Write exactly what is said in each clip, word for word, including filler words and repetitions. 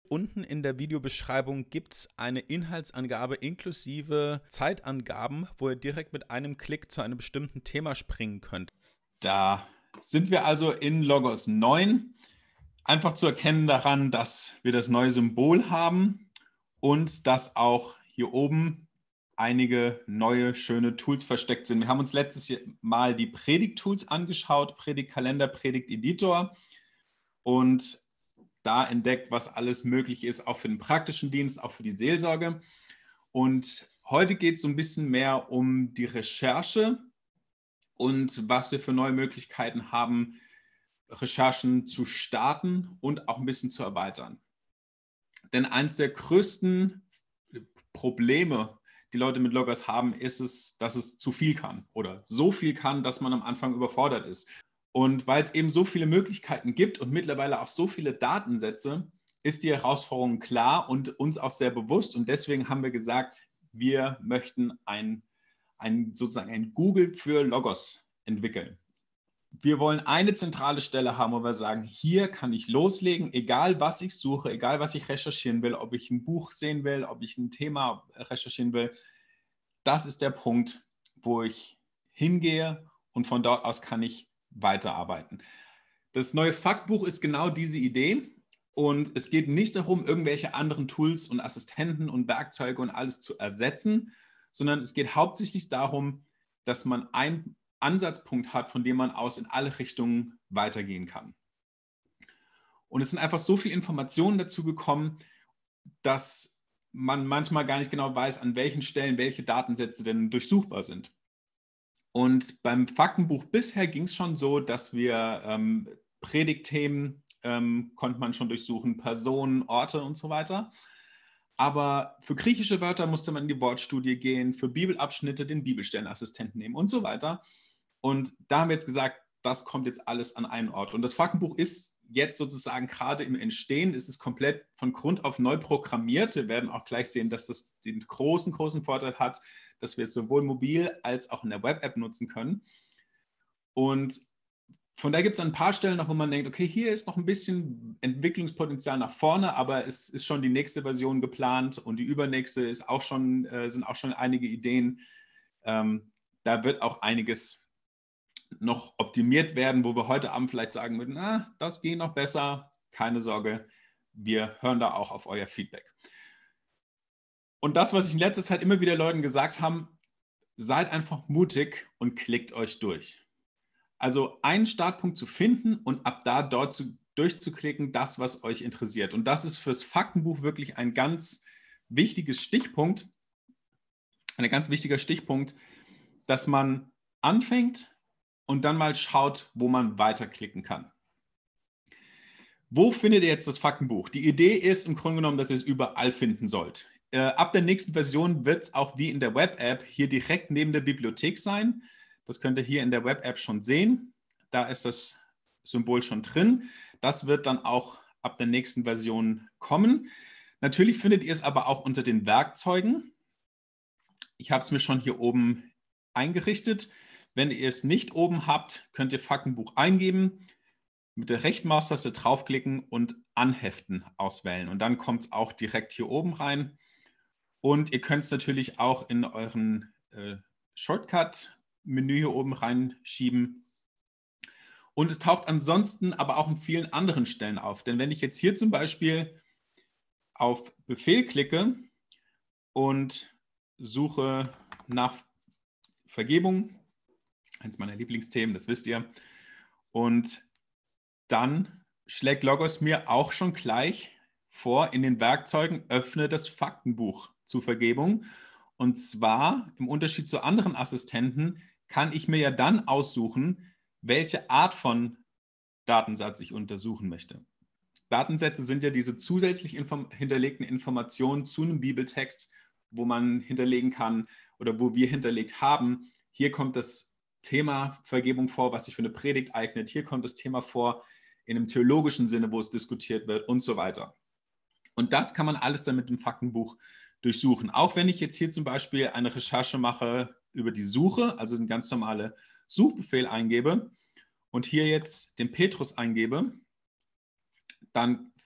Unten in der Videobeschreibung gibt es eine Inhaltsangabe inklusive Zeitangaben, wo ihr direkt mit einem Klick zu einem bestimmten Thema springen könnt. Da sind wir also in Logos neun. Einfach zu erkennen daran, dass wir das neue Symbol haben und dass auch hier oben einige neue, schöne Tools versteckt sind. Wir haben uns letztes Mal die Predigt-Tools angeschaut, Predigtkalender, Predigt-Editor, und da entdeckt, was alles möglich ist, auch für den praktischen Dienst, auch für die Seelsorge. Und heute geht es so ein bisschen mehr um die Recherche und was wir für neue Möglichkeiten haben, Recherchen zu starten und auch ein bisschen zu erweitern. Denn eines der größten Probleme, die Leute mit Logos haben, ist es, dass es zu viel kann oder so viel kann, dass man am Anfang überfordert ist. Und weil es eben so viele Möglichkeiten gibt und mittlerweile auch so viele Datensätze, ist die Herausforderung klar und uns auch sehr bewusst. Und deswegen haben wir gesagt, wir möchten ein, ein, sozusagen ein Google für Logos entwickeln. Wir wollen eine zentrale Stelle haben, wo wir sagen, hier kann ich loslegen, egal was ich suche, egal was ich recherchieren will, ob ich ein Buch sehen will, ob ich ein Thema recherchieren will. Das ist der Punkt, wo ich hingehe und von dort aus kann ich weiterarbeiten. Das neue Faktenbuch ist genau diese Idee und es geht nicht darum, irgendwelche anderen Tools und Assistenten und Werkzeuge und alles zu ersetzen, sondern es geht hauptsächlich darum, dass man ein Ansatzpunkt hat, von dem man aus in alle Richtungen weitergehen kann. Und es sind einfach so viele Informationen dazu gekommen, dass man manchmal gar nicht genau weiß, an welchen Stellen welche Datensätze denn durchsuchbar sind. Und beim Faktenbuch bisher ging es schon so, dass wir ähm, Predigtthemen ähm, konnte man schon durchsuchen, Personen, Orte und so weiter. Aber für griechische Wörter musste man in die Wortstudie gehen, für Bibelabschnitte den Bibelstellenassistenten nehmen und so weiter. Und da haben wir jetzt gesagt, das kommt jetzt alles an einen Ort. Und das Faktenbuch ist jetzt sozusagen gerade im Entstehen, ist es komplett von Grund auf neu programmiert. Wir werden auch gleich sehen, dass das den großen, großen Vorteil hat, dass wir es sowohl mobil als auch in der Web-App nutzen können. Und von daher gibt es ein paar Stellen noch, wo man denkt, okay, hier ist noch ein bisschen Entwicklungspotenzial nach vorne, aber es ist schon die nächste Version geplant und die übernächste ist auch schon, äh, sind auch schon einige Ideen. Ähm, da wird auch einiges noch optimiert werden, wo wir heute Abend vielleicht sagen würden, ah, das geht noch besser, keine Sorge, wir hören da auch auf euer Feedback. Und das, was ich in letzter Zeit immer wieder Leuten gesagt habe, seid einfach mutig und klickt euch durch. Also einen Startpunkt zu finden und ab da dort zu, durchzuklicken, das, was euch interessiert. Und das ist fürs Faktenbuch wirklich ein ganz wichtiges Stichpunkt, ein ganz wichtiger Stichpunkt, dass man anfängt und dann mal schaut, wo man weiterklicken kann. Wo findet ihr jetzt das Faktenbuch? Die Idee ist im Grunde genommen, dass ihr es überall finden sollt. Äh, ab der nächsten Version wird es auch wie in der Web-App hier direkt neben der Bibliothek sein. Das könnt ihr hier in der Web-App schon sehen. Da ist das Symbol schon drin. Das wird dann auch ab der nächsten Version kommen. Natürlich findet ihr es aber auch unter den Werkzeugen. Ich habe es mir schon hier oben eingerichtet. Wenn ihr es nicht oben habt, könnt ihr Faktenbuch eingeben, mit der rechten Maustaste draufklicken und Anheften auswählen. Und dann kommt es auch direkt hier oben rein. Und ihr könnt es natürlich auch in euren äh, Shortcut-Menü hier oben reinschieben. Und es taucht ansonsten aber auch an vielen anderen Stellen auf. Denn wenn ich jetzt hier zum Beispiel auf Befehl klicke und suche nach Vergebung, eines meiner Lieblingsthemen, das wisst ihr, und dann schlägt Logos mir auch schon gleich vor, in den Werkzeugen öffne das Faktenbuch zur Vergebung. Und zwar, im Unterschied zu anderen Assistenten, kann ich mir ja dann aussuchen, welche Art von Datensatz ich untersuchen möchte. Datensätze sind ja diese zusätzlich inform- hinterlegten Informationen zu einem Bibeltext, wo man hinterlegen kann oder wo wir hinterlegt haben. Hier kommt das Thema Vergebung vor, was sich für eine Predigt eignet. Hier kommt das Thema vor in einem theologischen Sinne, wo es diskutiert wird und so weiter. Und das kann man alles dann mit dem Faktenbuch durchsuchen. Auch wenn ich jetzt hier zum Beispiel eine Recherche mache über die Suche, also einen ganz normalen Suchbefehl eingebe und hier jetzt den Petrus eingebe, dann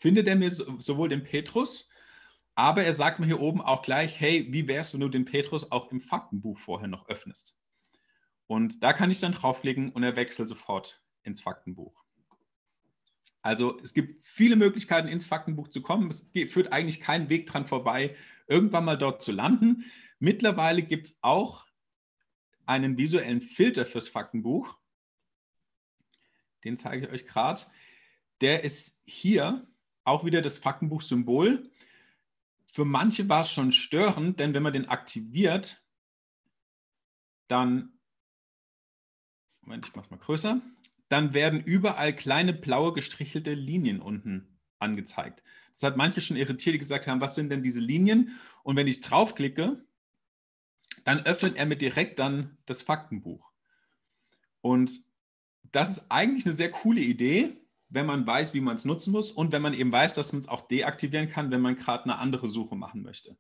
findet er mir so, sowohl den Petrus, aber er sagt mir hier oben auch gleich, hey, wie wär's, wenn du den Petrus auch im Faktenbuch vorher noch öffnest? Und da kann ich dann draufklicken und er wechselt sofort ins Faktenbuch. Also es gibt viele Möglichkeiten, ins Faktenbuch zu kommen. Es führt eigentlich keinen Weg dran vorbei, irgendwann mal dort zu landen. Mittlerweile gibt es auch einen visuellen Filter fürs Faktenbuch. Den zeige ich euch gerade. Der ist hier auch wieder das Faktenbuch-Symbol. Für manche war es schon störend, denn wenn man den aktiviert, dann, Moment, ich mache es mal größer, dann werden überall kleine blaue gestrichelte Linien unten angezeigt. Das hat manche schon irritiert, die gesagt haben, was sind denn diese Linien? Und wenn ich draufklicke, dann öffnet er mir direkt dann das Faktenbuch. Und das ist eigentlich eine sehr coole Idee, wenn man weiß, wie man es nutzen muss und wenn man eben weiß, dass man es auch deaktivieren kann, wenn man gerade eine andere Suche machen möchte.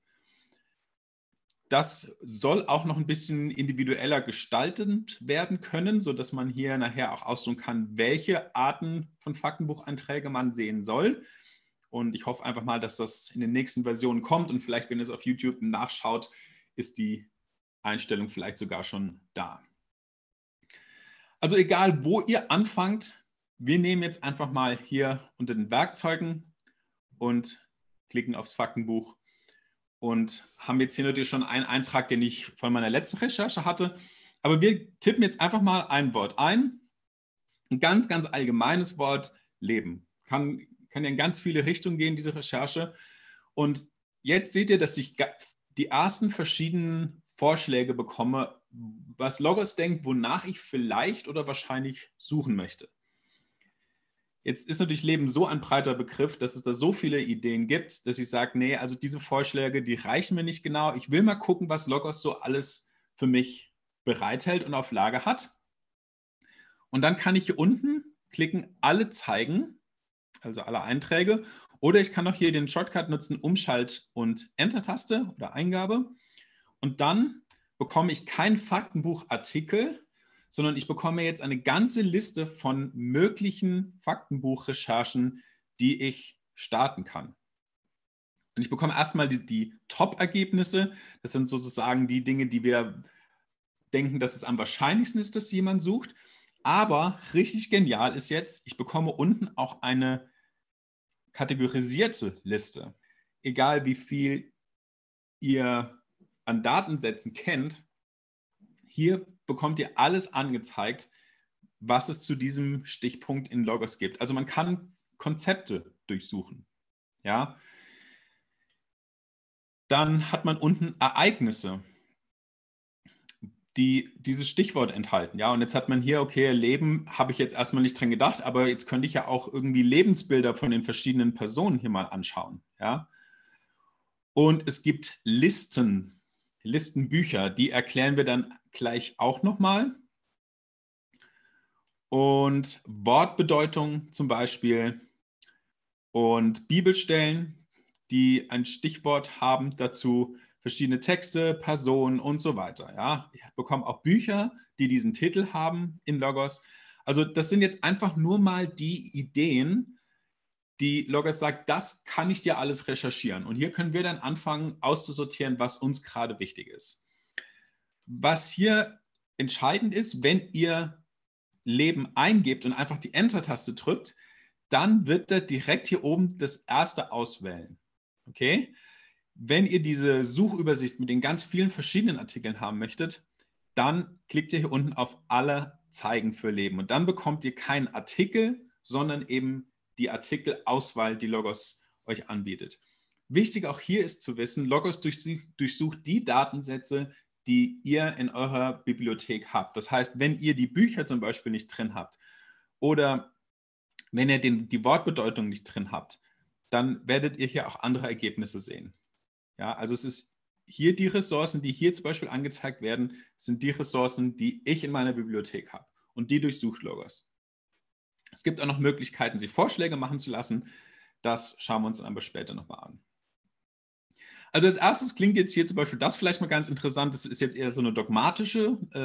Das soll auch noch ein bisschen individueller gestaltet werden können, sodass man hier nachher auch aussuchen kann, welche Arten von Faktenbucheinträge man sehen soll. Und ich hoffe einfach mal, dass das in den nächsten Versionen kommt und vielleicht, wenn ihr es auf YouTube nachschaut, ist die Einstellung vielleicht sogar schon da. Also egal, wo ihr anfangt, wir nehmen jetzt einfach mal hier unter den Werkzeugen und klicken aufs Faktenbuch und haben jetzt hier natürlich schon einen Eintrag, den ich von meiner letzten Recherche hatte. Aber wir tippen jetzt einfach mal ein Wort ein, ein ganz, ganz allgemeines Wort, Leben. Kann, kann ja in ganz viele Richtungen gehen, diese Recherche. Und jetzt seht ihr, dass ich die ersten verschiedenen Vorschläge bekomme, was Logos denkt, wonach ich vielleicht oder wahrscheinlich suchen möchte. Jetzt ist natürlich Leben so ein breiter Begriff, dass es da so viele Ideen gibt, dass ich sage, nee, also diese Vorschläge, die reichen mir nicht genau. Ich will mal gucken, was Logos so alles für mich bereithält und auf Lager hat. Und dann kann ich hier unten klicken, alle zeigen, also alle Einträge. Oder ich kann auch hier den Shortcut nutzen, Umschalt- und Enter-Taste oder Eingabe. Und dann bekomme ich keinen Faktenbuchartikel, sondern ich bekomme jetzt eine ganze Liste von möglichen Faktenbuchrecherchen, die ich starten kann. Und ich bekomme erstmal die, die Top-Ergebnisse. Das sind sozusagen die Dinge, die wir denken, dass es am wahrscheinlichsten ist, dass jemand sucht. Aber richtig genial ist jetzt, ich bekomme unten auch eine kategorisierte Liste. Egal wie viel ihr an Datensätzen kennt, hier bekommt ihr alles angezeigt, was es zu diesem Stichpunkt in Logos gibt. Also man kann Konzepte durchsuchen. Ja? Dann hat man unten Ereignisse, die dieses Stichwort enthalten. Ja? Und jetzt hat man hier, okay, Leben habe ich jetzt erstmal nicht dran gedacht, aber jetzt könnte ich ja auch irgendwie Lebensbilder von den verschiedenen Personen hier mal anschauen. Ja? Und es gibt Listen, Listenbücher, die erklären wir dann gleich auch nochmal. Und Wortbedeutung zum Beispiel und Bibelstellen, die ein Stichwort haben dazu, verschiedene Texte, Personen und so weiter. Ja, ich bekomme auch Bücher, die diesen Titel haben in Logos. Also das sind jetzt einfach nur mal die Ideen, die Logos sagt, das kann ich dir alles recherchieren. Und hier können wir dann anfangen auszusortieren, was uns gerade wichtig ist. Was hier entscheidend ist, wenn ihr Leben eingebt und einfach die Enter-Taste drückt, dann wird er direkt hier oben das erste auswählen. Okay? Wenn ihr diese Suchübersicht mit den ganz vielen verschiedenen Artikeln haben möchtet, dann klickt ihr hier unten auf alle zeigen für Leben. Und dann bekommt ihr keinen Artikel, sondern eben die Artikelauswahl, die Logos euch anbietet. Wichtig auch hier ist zu wissen, Logos durchsucht die Datensätze, die ihr in eurer Bibliothek habt. Das heißt, wenn ihr die Bücher zum Beispiel nicht drin habt oder wenn ihr den, die Wortbedeutung nicht drin habt, dann werdet ihr hier auch andere Ergebnisse sehen. Ja, also es ist hier die Ressourcen, die hier zum Beispiel angezeigt werden, sind die Ressourcen, die ich in meiner Bibliothek habe und die durchsucht Logos. Es gibt auch noch Möglichkeiten, sich Vorschläge machen zu lassen. Das schauen wir uns aber später nochmal an. Also als erstes klingt jetzt hier zum Beispiel das vielleicht mal ganz interessant. Das ist jetzt eher so eine dogmatische, äh,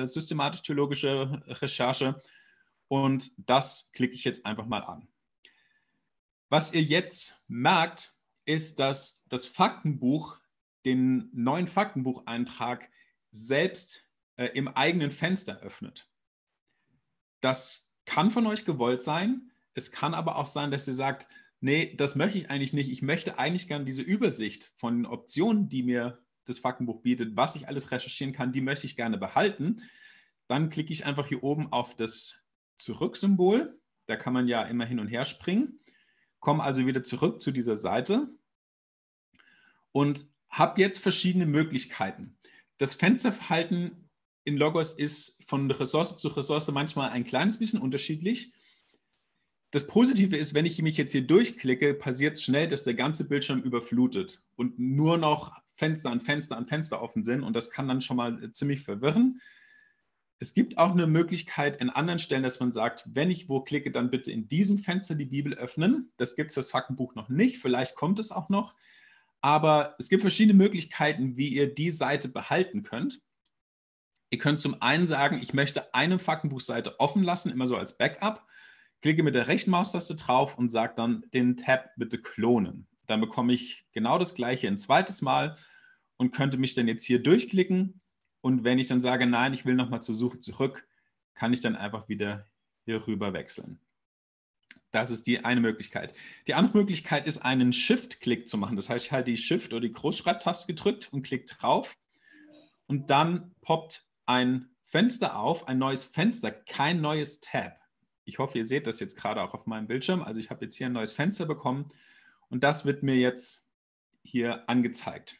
systematisch-theologische Recherche. Und das klicke ich jetzt einfach mal an. Was ihr jetzt merkt, ist, dass das Faktenbuch den neuen Faktenbucheintrag selbst äh, im eigenen Fenster öffnet. Das kann von euch gewollt sein. Es kann aber auch sein, dass ihr sagt, nee, das möchte ich eigentlich nicht. Ich möchte eigentlich gerne diese Übersicht von den Optionen, die mir das Faktenbuch bietet, was ich alles recherchieren kann, die möchte ich gerne behalten. Dann klicke ich einfach hier oben auf das Zurück-Symbol. Da kann man ja immer hin und her springen. Komme also wieder zurück zu dieser Seite und habe jetzt verschiedene Möglichkeiten. Das Fensterverhalten in Logos ist von Ressource zu Ressource manchmal ein kleines bisschen unterschiedlich. Das Positive ist, wenn ich mich jetzt hier durchklicke, passiert es schnell, dass der ganze Bildschirm überflutet und nur noch Fenster an Fenster an Fenster offen sind und das kann dann schon mal ziemlich verwirren. Es gibt auch eine Möglichkeit in anderen Stellen, dass man sagt, wenn ich wo klicke, dann bitte in diesem Fenster die Bibel öffnen. Das gibt es für das Faktenbuch noch nicht, vielleicht kommt es auch noch. Aber es gibt verschiedene Möglichkeiten, wie ihr die Seite behalten könnt. Ihr könnt zum einen sagen, ich möchte eine Faktenbuchseite offen lassen, immer so als Backup. Klicke mit der rechten Maustaste drauf und sage dann den Tab bitte klonen. Dann bekomme ich genau das gleiche ein zweites Mal und könnte mich dann jetzt hier durchklicken. Und wenn ich dann sage, nein, ich will nochmal zur Suche zurück, kann ich dann einfach wieder hier rüber wechseln. Das ist die eine Möglichkeit. Die andere Möglichkeit ist, einen Shift-Klick zu machen. Das heißt, ich halte die Shift- oder die Großschreibtaste gedrückt und klicke drauf. Und dann poppt ein Fenster auf, ein neues Fenster, kein neues Tab. Ich hoffe, ihr seht das jetzt gerade auch auf meinem Bildschirm. Also ich habe jetzt hier ein neues Fenster bekommen und das wird mir jetzt hier angezeigt.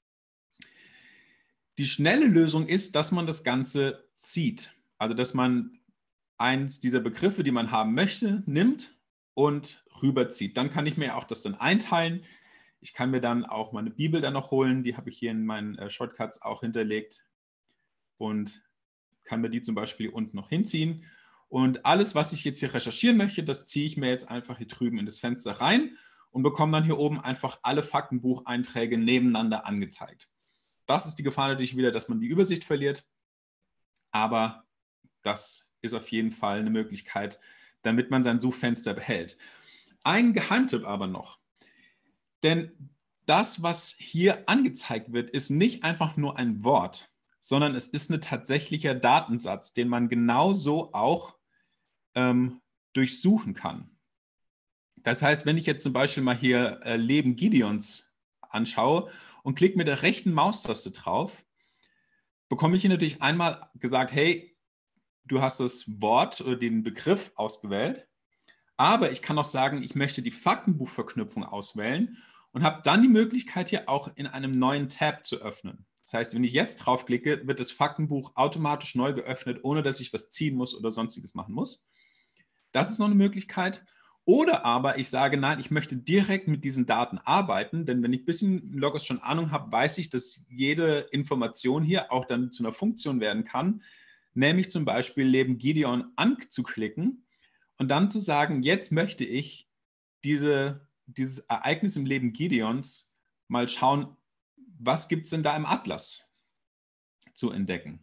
Die schnelle Lösung ist, dass man das Ganze zieht. Also dass man eins dieser Begriffe, die man haben möchte, nimmt und rüberzieht. Dann kann ich mir auch das dann einteilen. Ich kann mir dann auch meine Bibel dann noch holen. Die habe ich hier in meinen äh, Shortcuts auch hinterlegt und kann mir die zum Beispiel unten noch hinziehen. Und alles, was ich jetzt hier recherchieren möchte, das ziehe ich mir jetzt einfach hier drüben in das Fenster rein und bekomme dann hier oben einfach alle Faktenbucheinträge nebeneinander angezeigt. Das ist die Gefahr natürlich wieder, dass man die Übersicht verliert, aber das ist auf jeden Fall eine Möglichkeit, damit man sein Suchfenster behält. Ein Geheimtipp aber noch, denn das, was hier angezeigt wird, ist nicht einfach nur ein Wort, sondern es ist ein tatsächlicher Datensatz, den man genauso auch ähm, durchsuchen kann. Das heißt, wenn ich jetzt zum Beispiel mal hier äh, Leben Gideons anschaue und klicke mit der rechten Maustaste drauf, bekomme ich hier natürlich einmal gesagt, hey, du hast das Wort oder den Begriff ausgewählt, aber ich kann auch sagen, ich möchte die Faktenbuchverknüpfung auswählen und habe dann die Möglichkeit, hier auch in einem neuen Tab zu öffnen. Das heißt, wenn ich jetzt draufklicke, wird das Faktenbuch automatisch neu geöffnet, ohne dass ich was ziehen muss oder sonstiges machen muss. Das ist noch eine Möglichkeit. Oder aber ich sage, nein, ich möchte direkt mit diesen Daten arbeiten, denn wenn ich ein bisschen Logos schon Ahnung habe, weiß ich, dass jede Information hier auch dann zu einer Funktion werden kann, nämlich zum Beispiel Leben Gideon anzuklicken und dann zu sagen, jetzt möchte ich diese, dieses Ereignis im Leben Gideons mal schauen, was gibt es denn da im Atlas zu entdecken.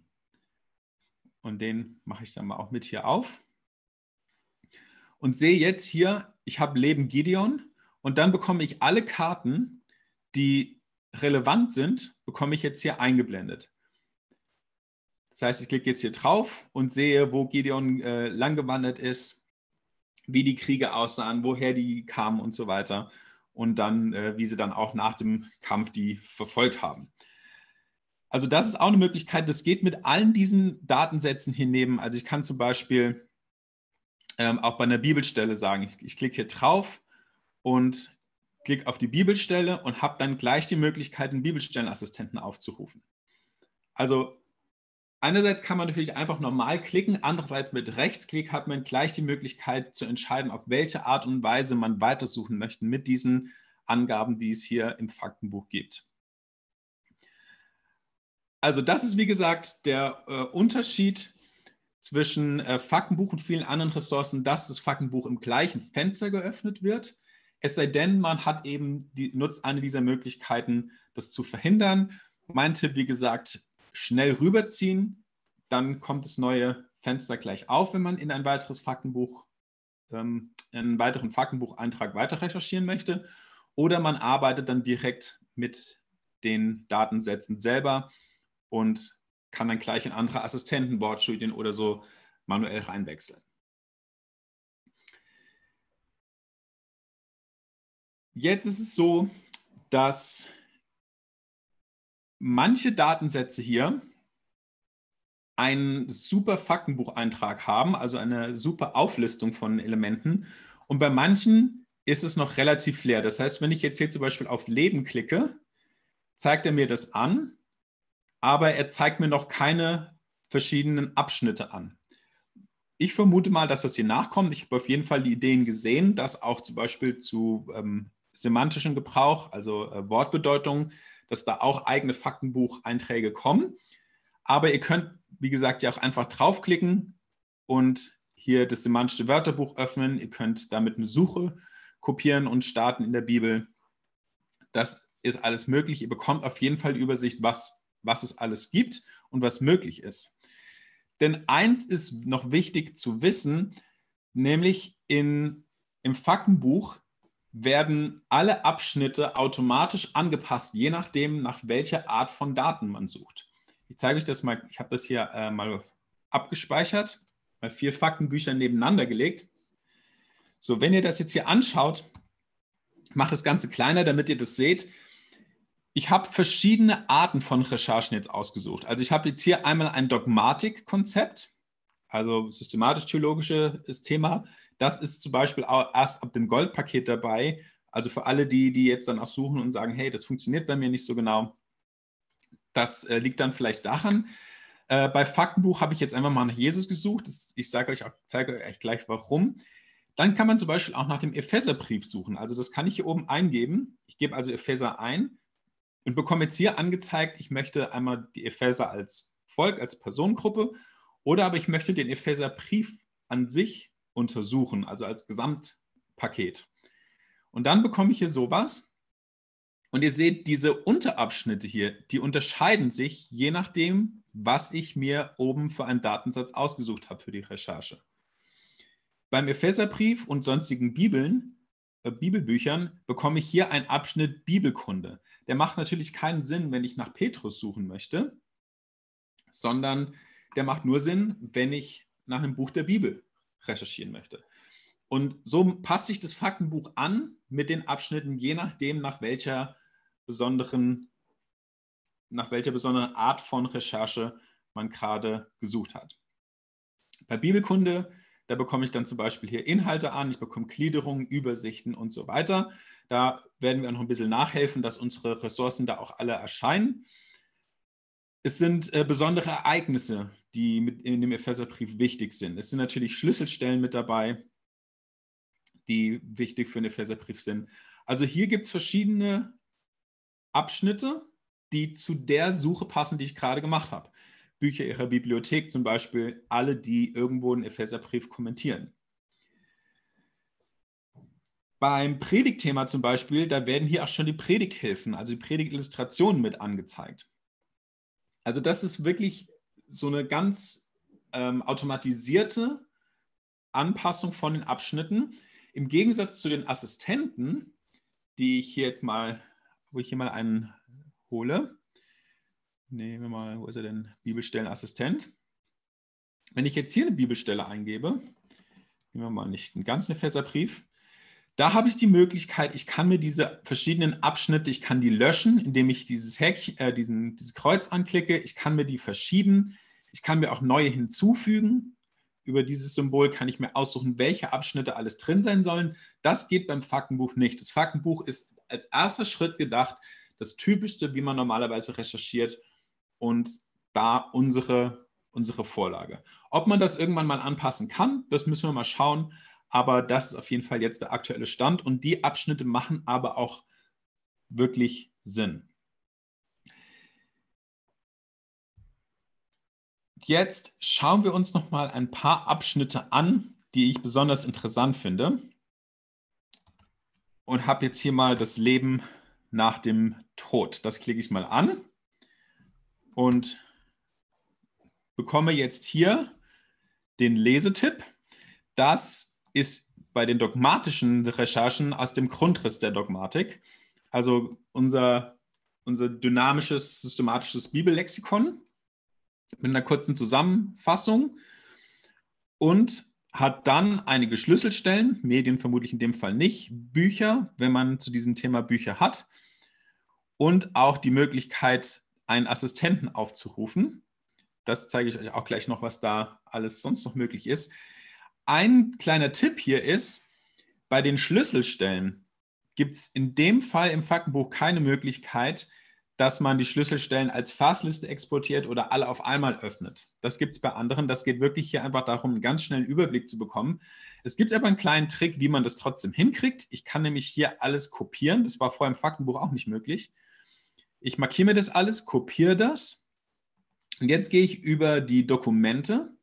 Und den mache ich dann mal auch mit hier auf. Und sehe jetzt hier, ich habe Leben Gideon und dann bekomme ich alle Karten, die relevant sind, bekomme ich jetzt hier eingeblendet. Das heißt, ich klicke jetzt hier drauf und sehe, wo Gideon äh, langgewandert ist, wie die Kriege aussahen, woher die kamen und so weiter. Und dann, äh, wie sie dann auch nach dem Kampf die verfolgt haben. Also das ist auch eine Möglichkeit, das geht mit allen diesen Datensätzen hier neben. Also ich kann zum Beispiel Ähm, auch bei einer Bibelstelle sagen, ich, ich klicke hier drauf und klicke auf die Bibelstelle und habe dann gleich die Möglichkeit, einen Bibelstellenassistenten aufzurufen. Also einerseits kann man natürlich einfach normal klicken, andererseits mit Rechtsklick hat man gleich die Möglichkeit zu entscheiden, auf welche Art und Weise man weitersuchen möchte mit diesen Angaben, die es hier im Faktenbuch gibt. Also das ist, wie gesagt, der äh, Unterschied zwischen äh, Faktenbuch und vielen anderen Ressourcen, dass das Faktenbuch im gleichen Fenster geöffnet wird. Es sei denn, man hat eben die, nutzt eine dieser Möglichkeiten, das zu verhindern. Mein Tipp, wie gesagt, schnell rüberziehen, dann kommt das neue Fenster gleich auf, wenn man in ein weiteres Faktenbuch ähm, einen weiteren Faktenbucheintrag weiter recherchieren möchte. Oder man arbeitet dann direkt mit den Datensätzen selber und kann dann gleich in andere Assistenten, Wortstudien oder so manuell reinwechseln. Jetzt ist es so, dass manche Datensätze hier einen super Faktenbucheintrag haben, also eine super Auflistung von Elementen. Und bei manchen ist es noch relativ leer. Das heißt, wenn ich jetzt hier zum Beispiel auf Leben klicke, zeigt er mir das an, aber er zeigt mir noch keine verschiedenen Abschnitte an. Ich vermute mal, dass das hier nachkommt. Ich habe auf jeden Fall die Ideen gesehen, dass auch zum Beispiel zu ähm, semantischem Gebrauch, also äh, Wortbedeutung, dass da auch eigene Faktenbucheinträge kommen. Aber ihr könnt, wie gesagt, ja auch einfach draufklicken und hier das semantische Wörterbuch öffnen. Ihr könnt damit eine Suche kopieren und starten in der Bibel. Das ist alles möglich. Ihr bekommt auf jeden Fall Übersicht, was, was es alles gibt und was möglich ist. Denn eins ist noch wichtig zu wissen, nämlich in, im Faktenbuch werden alle Abschnitte automatisch angepasst, je nachdem, nach welcher Art von Daten man sucht. Ich zeige euch das mal, ich habe das hier äh, mal abgespeichert, bei vier Faktenbüchern nebeneinander gelegt. So, wenn ihr das jetzt hier anschaut, macht das Ganze kleiner, damit ihr das seht. Ich habe verschiedene Arten von Recherchen jetzt ausgesucht. Also ich habe jetzt hier einmal ein Dogmatikkonzept, also systematisch-theologisches Thema. Das ist zum Beispiel auch erst ab dem Goldpaket dabei. Also für alle, die, die jetzt dann auch suchen und sagen, hey, das funktioniert bei mir nicht so genau. Das äh, liegt dann vielleicht daran. Äh, bei Faktenbuch habe ich jetzt einfach mal nach Jesus gesucht. Das, ich sage euch auch, zeige euch gleich, warum. Dann kann man zum Beispiel auch nach dem Epheserbrief suchen. Also das kann ich hier oben eingeben. Ich gebe also Epheser ein und bekomme jetzt hier angezeigt, ich möchte einmal die Epheser als Volk, als Personengruppe, oder aber ich möchte den Epheserbrief an sich untersuchen, also als Gesamtpaket. Und dann bekomme ich hier sowas. Und ihr seht, diese Unterabschnitte hier, die unterscheiden sich je nachdem, was ich mir oben für einen Datensatz ausgesucht habe für die Recherche. Beim Epheserbrief und sonstigen Bibeln, äh, Bibelbüchern bekomme ich hier einen Abschnitt Bibelkunde. Der macht natürlich keinen Sinn, wenn ich nach Petrus suchen möchte, sondern der macht nur Sinn, wenn ich nach einem Buch der Bibel recherchieren möchte. Und so passe ich das Faktenbuch an mit den Abschnitten, je nachdem, nach welcher besonderen, nach welcher besonderen Art von Recherche man gerade gesucht hat. Bei Bibelkunde, da bekomme ich dann zum Beispiel hier Inhalte an, ich bekomme Gliederungen, Übersichten und so weiter. Da werden wir noch ein bisschen nachhelfen, dass unsere Ressourcen da auch alle erscheinen. Es sind äh, besondere Ereignisse, die mit in dem Epheserbrief wichtig sind. Es sind natürlich Schlüsselstellen mit dabei, die wichtig für den Epheserbrief sind. Also hier gibt es verschiedene Abschnitte, die zu der Suche passen, die ich gerade gemacht habe. Bücher ihrer Bibliothek zum Beispiel, alle, die irgendwo einen Epheserbrief kommentieren. Beim Predigtthema zum Beispiel, da werden hier auch schon die Predigthilfen, also die Predigtillustrationen mit angezeigt. Also das ist wirklich so eine ganz ähm, automatisierte Anpassung von den Abschnitten. Im Gegensatz zu den Assistenten, die ich hier jetzt mal, wo ich hier mal einen hole. Nehmen wir mal, wo ist er denn? Bibelstellenassistent. Wenn ich jetzt hier eine Bibelstelle eingebe, nehmen wir mal nicht einen ganzen Epheserbrief, da habe ich die Möglichkeit, ich kann mir diese verschiedenen Abschnitte, ich kann die löschen, indem ich dieses, Häkchen, äh, diesen, dieses Kreuz anklicke, ich kann mir die verschieben, ich kann mir auch neue hinzufügen. Über dieses Symbol kann ich mir aussuchen, welche Abschnitte alles drin sein sollen. Das geht beim Faktenbuch nicht. Das Faktenbuch ist als erster Schritt gedacht, das Typischste, wie man normalerweise recherchiert und da unsere, unsere Vorlage. Ob man das irgendwann mal anpassen kann, das müssen wir mal schauen, aber das ist auf jeden Fall jetzt der aktuelle Stand und die Abschnitte machen aber auch wirklich Sinn. Jetzt schauen wir uns noch mal ein paar Abschnitte an, die ich besonders interessant finde und habe jetzt hier mal das Leben nach dem Tod. Das klicke ich mal an und bekomme jetzt hier den Lesetipp. Das ist bei den dogmatischen Recherchen aus dem Grundriss der Dogmatik. Also unser, unser dynamisches, systematisches Bibellexikon mit einer kurzen Zusammenfassung und hat dann einige Schlüsselstellen, Medien vermutlich in dem Fall nicht, Bücher, wenn man zu diesem Thema Bücher hat und auch die Möglichkeit, einen Assistenten aufzurufen. Das zeige ich euch auch gleich noch, was da alles sonst noch möglich ist. Ein kleiner Tipp hier ist, bei den Schlüsselstellen gibt es in dem Fall im Faktenbuch keine Möglichkeit, dass man die Schlüsselstellen als Versliste exportiert oder alle auf einmal öffnet. Das gibt es bei anderen. Das geht wirklich hier einfach darum, einen ganz schnellen Überblick zu bekommen. Es gibt aber einen kleinen Trick, wie man das trotzdem hinkriegt. Ich kann nämlich hier alles kopieren. Das war vorher im Faktenbuch auch nicht möglich. Ich markiere mir das alles, kopiere das. Und jetzt gehe ich über die Dokumente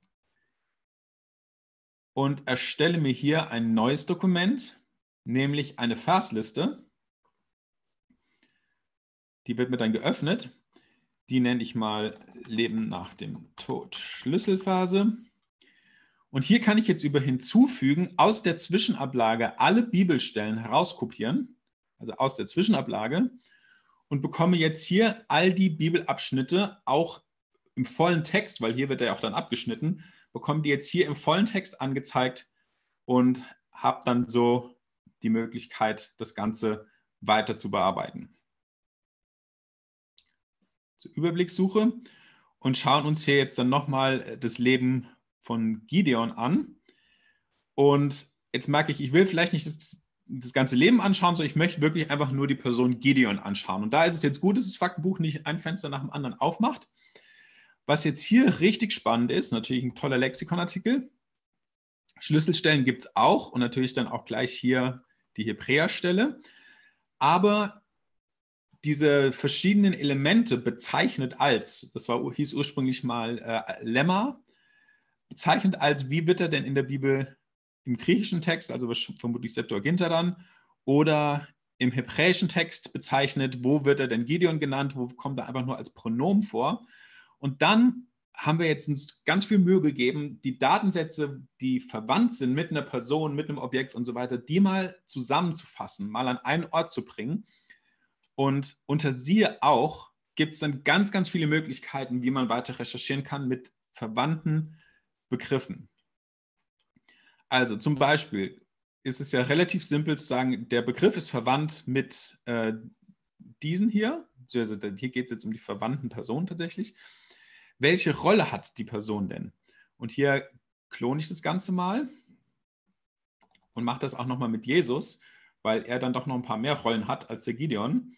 und erstelle mir hier ein neues Dokument, nämlich eine Versliste. Die wird mir dann geöffnet. Die nenne ich mal Leben nach dem Tod, Schlüsselphase. Und hier kann ich jetzt über Hinzufügen aus der Zwischenablage alle Bibelstellen herauskopieren, also aus der Zwischenablage, und bekomme jetzt hier all die Bibelabschnitte auch im vollen Text, weil hier wird er ja auch dann abgeschnitten, bekommen die jetzt hier im vollen Text angezeigt und habe dann so die Möglichkeit, das Ganze weiter zu bearbeiten. Zur Überblickssuche und schauen uns hier jetzt dann nochmal das Leben von Gideon an. Und jetzt merke ich, ich will vielleicht nicht das, das ganze Leben anschauen, sondern ich möchte wirklich einfach nur die Person Gideon anschauen. Und da ist es jetzt gut, dass das Faktenbuch nicht ein Fenster nach dem anderen aufmacht. Was jetzt hier richtig spannend ist, natürlich ein toller Lexikonartikel. Schlüsselstellen gibt es auch und natürlich dann auch gleich hier die Hebräerstelle. Aber diese verschiedenen Elemente bezeichnet als, das war, hieß ursprünglich mal äh, Lemma, bezeichnet als, wie wird er denn in der Bibel im griechischen Text, also vermutlich Septuaginta dann, oder im hebräischen Text bezeichnet, wo wird er denn Gideon genannt, wo kommt er einfach nur als Pronomen vor. Und dann haben wir jetzt uns ganz viel Mühe gegeben, die Datensätze, die verwandt sind mit einer Person, mit einem Objekt und so weiter, die mal zusammenzufassen, mal an einen Ort zu bringen. Und unter siehe auch gibt es dann ganz, ganz viele Möglichkeiten, wie man weiter recherchieren kann mit verwandten Begriffen. Also zum Beispiel ist es ja relativ simpel zu sagen, der Begriff ist verwandt mit äh, diesen hier. Also hier geht es jetzt um die verwandten Personen tatsächlich. Welche Rolle hat die Person denn? Und hier klone ich das Ganze mal und mache das auch nochmal mit Jesus, weil er dann doch noch ein paar mehr Rollen hat als der Gideon.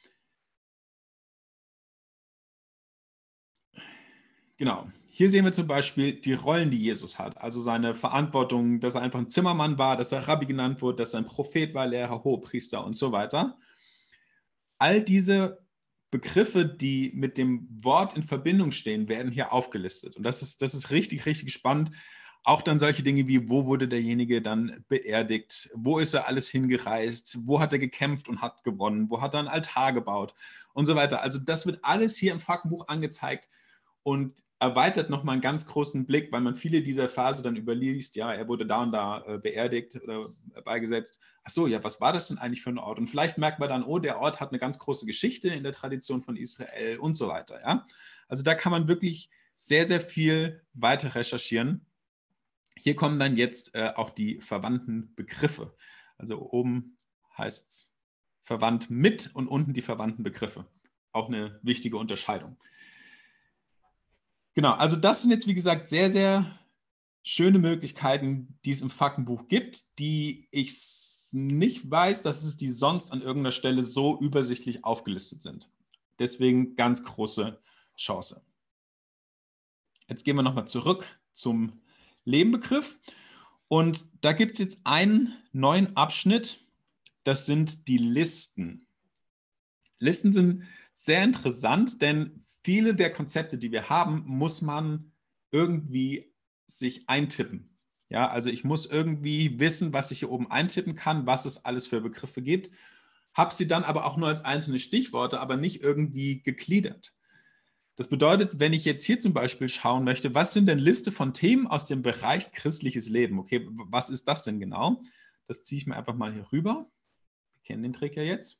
Genau. Hier sehen wir zum Beispiel die Rollen, die Jesus hat. Also seine Verantwortung, dass er einfach ein Zimmermann war, dass er Rabbi genannt wurde, dass er ein Prophet war, Lehrer, Hohepriester und so weiter. All diese Begriffe, die mit dem Wort in Verbindung stehen, werden hier aufgelistet. Und das ist, das ist richtig, richtig spannend. Auch dann solche Dinge wie, wo wurde derjenige dann beerdigt? Wo ist er alles hingereist? Wo hat er gekämpft und hat gewonnen? Wo hat er einen Altar gebaut? Und so weiter. Also das wird alles hier im Faktenbuch angezeigt und erweitert nochmal einen ganz großen Blick, weil man viele dieser Phase dann überliest, ja, er wurde da und da äh, beerdigt oder beigesetzt. Ach so, ja, was war das denn eigentlich für ein Ort? Und vielleicht merkt man dann, oh, der Ort hat eine ganz große Geschichte in der Tradition von Israel und so weiter. Ja? Also da kann man wirklich sehr, sehr viel weiter recherchieren. Hier kommen dann jetzt äh, auch die verwandten Begriffe. Also oben heißt es verwandt mit und unten die verwandten Begriffe. Auch eine wichtige Unterscheidung. Genau, also das sind jetzt, wie gesagt, sehr, sehr schöne Möglichkeiten, die es im Faktenbuch gibt, die ich nicht weiß, dass es die sonst an irgendeiner Stelle so übersichtlich aufgelistet sind. Deswegen ganz große Chance. Jetzt gehen wir nochmal zurück zum Lebenbegriff. Und da gibt es jetzt einen neuen Abschnitt, das sind die Listen. Listen sind sehr interessant, denn viele der Konzepte, die wir haben, muss man irgendwie sich eintippen. Ja, also ich muss irgendwie wissen, was ich hier oben eintippen kann, was es alles für Begriffe gibt, habe sie dann aber auch nur als einzelne Stichworte, aber nicht irgendwie gegliedert. Das bedeutet, wenn ich jetzt hier zum Beispiel schauen möchte, was sind denn Liste von Themen aus dem Bereich christliches Leben? Okay, was ist das denn genau? Das ziehe ich mir einfach mal hier rüber. Wir kennen den Trick ja jetzt.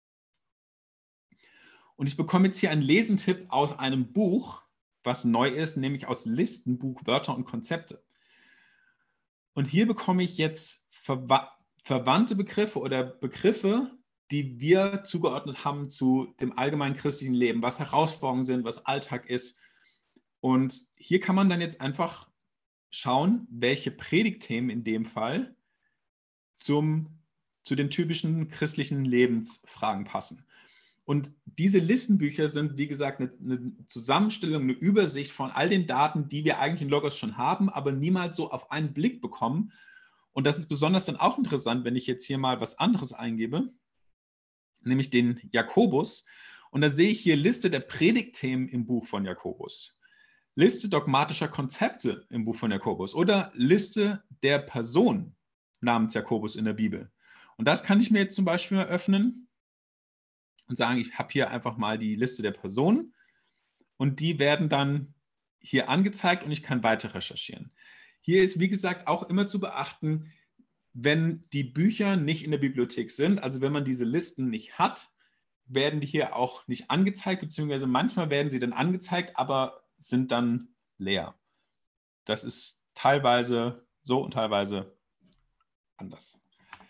Und ich bekomme jetzt hier einen Lesentipp aus einem Buch, was neu ist, nämlich aus Listenbuch Wörter und Konzepte. Und hier bekomme ich jetzt verwa- verwandte Begriffe oder Begriffe, die wir zugeordnet haben zu dem allgemeinen christlichen Leben, was Herausforderungen sind, was Alltag ist. Und hier kann man dann jetzt einfach schauen, welche Predigtthemen in dem Fall zum, zu den typischen christlichen Lebensfragen passen. Und diese Listenbücher sind, wie gesagt, eine, eine Zusammenstellung, eine Übersicht von all den Daten, die wir eigentlich in Logos schon haben, aber niemals so auf einen Blick bekommen. Und das ist besonders dann auch interessant, wenn ich jetzt hier mal was anderes eingebe, nämlich den Jakobus. Und da sehe ich hier Liste der Predigtthemen im Buch von Jakobus, Liste dogmatischer Konzepte im Buch von Jakobus oder Liste der Person namens Jakobus in der Bibel. Und das kann ich mir jetzt zum Beispiel mal öffnen und sagen, ich habe hier einfach mal die Liste der Personen und die werden dann hier angezeigt und ich kann weiter recherchieren. Hier ist, wie gesagt, auch immer zu beachten, wenn die Bücher nicht in der Bibliothek sind, also wenn man diese Listen nicht hat, werden die hier auch nicht angezeigt, beziehungsweise manchmal werden sie dann angezeigt, aber sind dann leer. Das ist teilweise so und teilweise anders.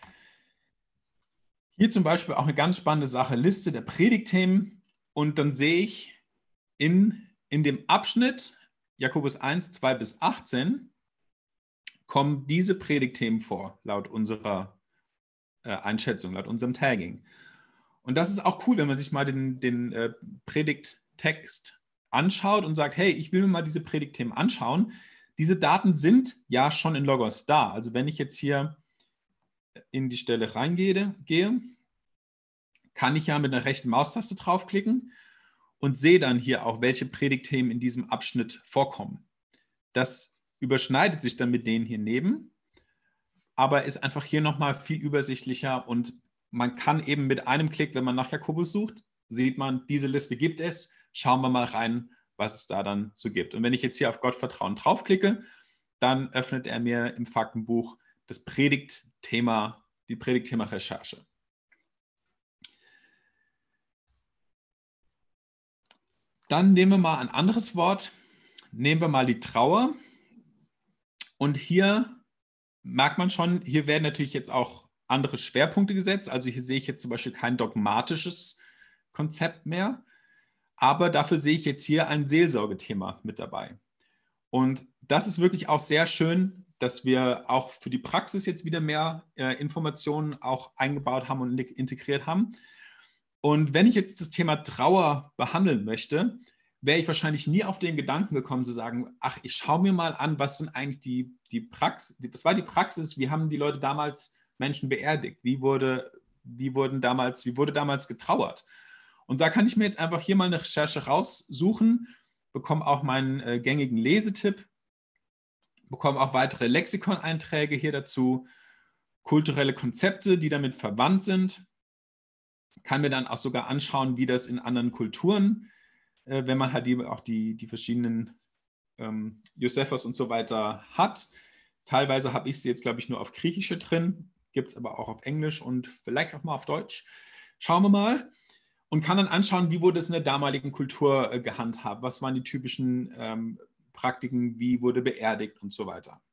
Hier zum Beispiel auch eine ganz spannende Sache, Liste der Predigtthemen und dann sehe ich in, in dem Abschnitt Jakobus eins, zwei bis achtzehn kommen diese Predigtthemen vor, laut unserer äh, Einschätzung, laut unserem Tagging. Und das ist auch cool, wenn man sich mal den, den äh, Predigttext anschaut und sagt, hey, ich will mir mal diese Predigtthemen anschauen. Diese Daten sind ja schon in Logos da. Also wenn ich jetzt hier in die Stelle reingehe, gehe, kann ich ja mit einer rechten Maustaste draufklicken und sehe dann hier auch, welche Predigtthemen in diesem Abschnitt vorkommen. Das überschneidet sich dann mit denen hier neben, aber ist einfach hier nochmal viel übersichtlicher und man kann eben mit einem Klick, wenn man nach Jakobus sucht, sieht man, diese Liste gibt es, schauen wir mal rein, was es da dann so gibt. Und wenn ich jetzt hier auf Gottvertrauen draufklicke, dann öffnet er mir im Faktenbuch das Predigtthema, die Predigtthema-Recherche. Dann nehmen wir mal ein anderes Wort, nehmen wir mal die Trauer. Und hier merkt man schon, hier werden natürlich jetzt auch andere Schwerpunkte gesetzt. Also hier sehe ich jetzt zum Beispiel kein dogmatisches Konzept mehr, aber dafür sehe ich jetzt hier ein Seelsorgethema mit dabei. Und das ist wirklich auch sehr schön, dass wir auch für die Praxis jetzt wieder mehr äh, Informationen auch eingebaut haben und integriert haben. Und wenn ich jetzt das Thema Trauer behandeln möchte, wäre ich wahrscheinlich nie auf den Gedanken gekommen zu sagen, ach, ich schaue mir mal an, was sind eigentlich die, die Praxis, was war die Praxis, wie haben die Leute damals Menschen beerdigt, wie wurde, wie wurden damals, wie wurde damals getrauert. Und da kann ich mir jetzt einfach hier mal eine Recherche raussuchen, bekomme auch meinen äh, gängigen Lesetipp, bekomme auch weitere Lexikoneinträge hier dazu, kulturelle Konzepte, die damit verwandt sind, kann mir dann auch sogar anschauen, wie das in anderen Kulturen wenn man halt die, auch die, die verschiedenen ähm, Josephus und so weiter hat. Teilweise habe ich sie jetzt, glaube ich, nur auf Griechische drin, gibt es aber auch auf Englisch und vielleicht auch mal auf Deutsch. Schauen wir mal und kann dann anschauen, wie wurde es in der damaligen Kultur äh, gehandhabt, was waren die typischen ähm, Praktiken, wie wurde beerdigt und so weiter.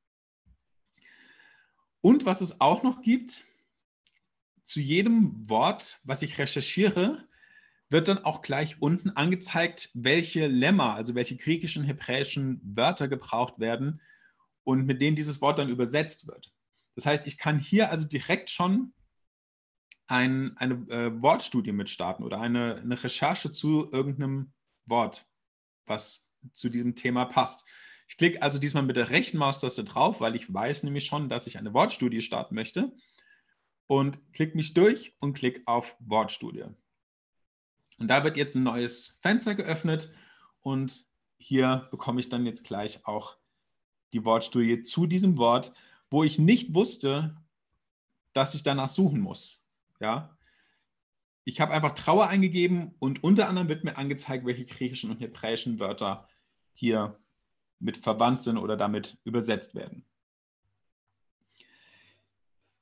Und was es auch noch gibt, zu jedem Wort, was ich recherchiere, wird dann auch gleich unten angezeigt, welche Lemma, also welche griechischen, hebräischen Wörter gebraucht werden und mit denen dieses Wort dann übersetzt wird. Das heißt, ich kann hier also direkt schon ein, eine äh, Wortstudie mitstarten oder eine, eine Recherche zu irgendeinem Wort, was zu diesem Thema passt. Ich klicke also diesmal mit der rechten Maustaste drauf, weil ich weiß nämlich schon, dass ich eine Wortstudie starten möchte und klicke mich durch und klicke auf Wortstudie. Und da wird jetzt ein neues Fenster geöffnet und hier bekomme ich dann jetzt gleich auch die Wortstudie zu diesem Wort, wo ich nicht wusste, dass ich danach suchen muss. Ja? Ich habe einfach Trauer eingegeben und unter anderem wird mir angezeigt, welche griechischen und hebräischen Wörter hier mit verwandt sind oder damit übersetzt werden.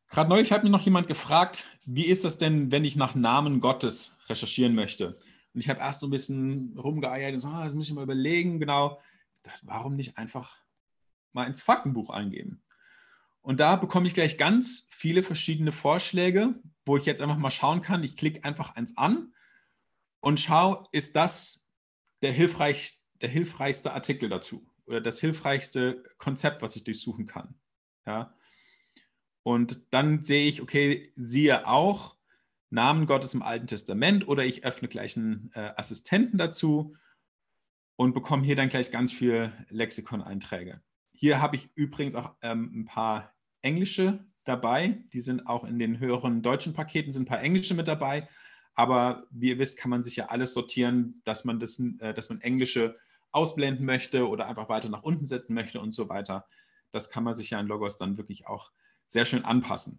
Gerade neulich hat mir noch jemand gefragt, wie ist das denn, wenn ich nach Namen Gottes recherchieren möchte? Und ich habe erst so ein bisschen rumgeeiert, und so, ah, das muss ich mal überlegen, genau. Ich dachte, warum nicht einfach mal ins Faktenbuch eingeben? Und da bekomme ich gleich ganz viele verschiedene Vorschläge, wo ich jetzt einfach mal schauen kann. Ich klicke einfach eins an und schaue, ist das der, hilfreich, der hilfreichste Artikel dazu oder das hilfreichste Konzept, was ich durchsuchen kann. Ja. Und dann sehe ich, okay, siehe auch Namen Gottes im Alten Testament oder ich öffne gleich einen äh, Assistenten dazu und bekomme hier dann gleich ganz viele Lexikon-Einträge. Hier habe ich übrigens auch ähm, ein paar englische dabei. Die sind auch in den höheren deutschen Paketen, sind ein paar englische mit dabei. Aber wie ihr wisst, kann man sich ja alles sortieren, dass man, das, äh, dass man englische ausblenden möchte oder einfach weiter nach unten setzen möchte und so weiter. Das kann man sich ja in Logos dann wirklich auch sehr schön anpassen.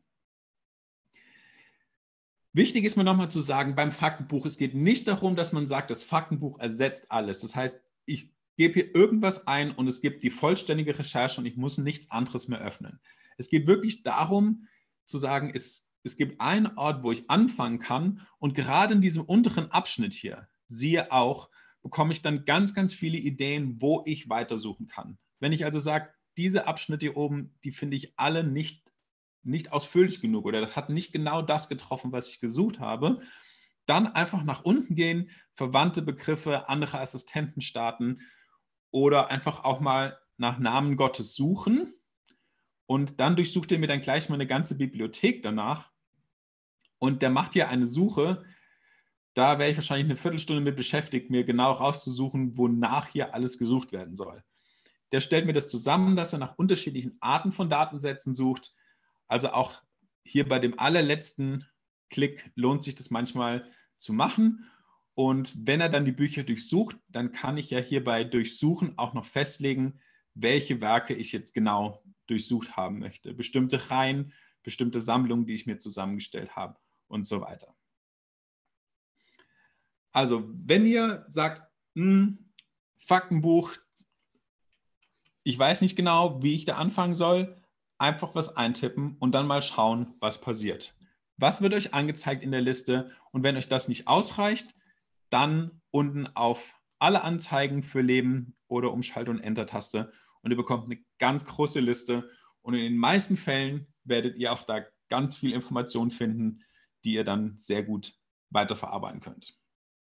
Wichtig ist mir nochmal zu sagen, beim Faktenbuch, es geht nicht darum, dass man sagt, das Faktenbuch ersetzt alles. Das heißt, ich gebe hier irgendwas ein und es gibt die vollständige Recherche und ich muss nichts anderes mehr öffnen. Es geht wirklich darum, zu sagen, es, es gibt einen Ort, wo ich anfangen kann und gerade in diesem unteren Abschnitt hier, siehe auch, bekomme ich dann ganz, ganz viele Ideen, wo ich weitersuchen kann. Wenn ich also sage, diese Abschnitte hier oben, die finde ich alle nicht nicht ausführlich genug oder das hat nicht genau das getroffen, was ich gesucht habe, dann einfach nach unten gehen, verwandte Begriffe, andere Assistenten starten oder einfach auch mal nach Namen Gottes suchen und dann durchsucht er mir dann gleich mal eine ganze Bibliothek danach und der macht hier eine Suche, da wäre ich wahrscheinlich eine Viertelstunde mit beschäftigt, mir genau rauszusuchen, wonach hier alles gesucht werden soll. Der stellt mir das zusammen, dass er nach unterschiedlichen Arten von Datensätzen sucht. Also auch hier bei dem allerletzten Klick lohnt sich das manchmal zu machen. Und wenn er dann die Bücher durchsucht, dann kann ich ja hier bei Durchsuchen auch noch festlegen, welche Werke ich jetzt genau durchsucht haben möchte. Bestimmte Reihen, bestimmte Sammlungen, die ich mir zusammengestellt habe und so weiter. Also wenn ihr sagt, mh, Faktenbuch, ich weiß nicht genau, wie ich da anfangen soll, einfach was eintippen und dann mal schauen, was passiert. Was wird euch angezeigt in der Liste? Und wenn euch das nicht ausreicht, dann unten auf alle Anzeigen für Leben oder Umschalt- und Enter-Taste und ihr bekommt eine ganz große Liste und in den meisten Fällen werdet ihr auch da ganz viel Informationen finden, die ihr dann sehr gut weiterverarbeiten könnt.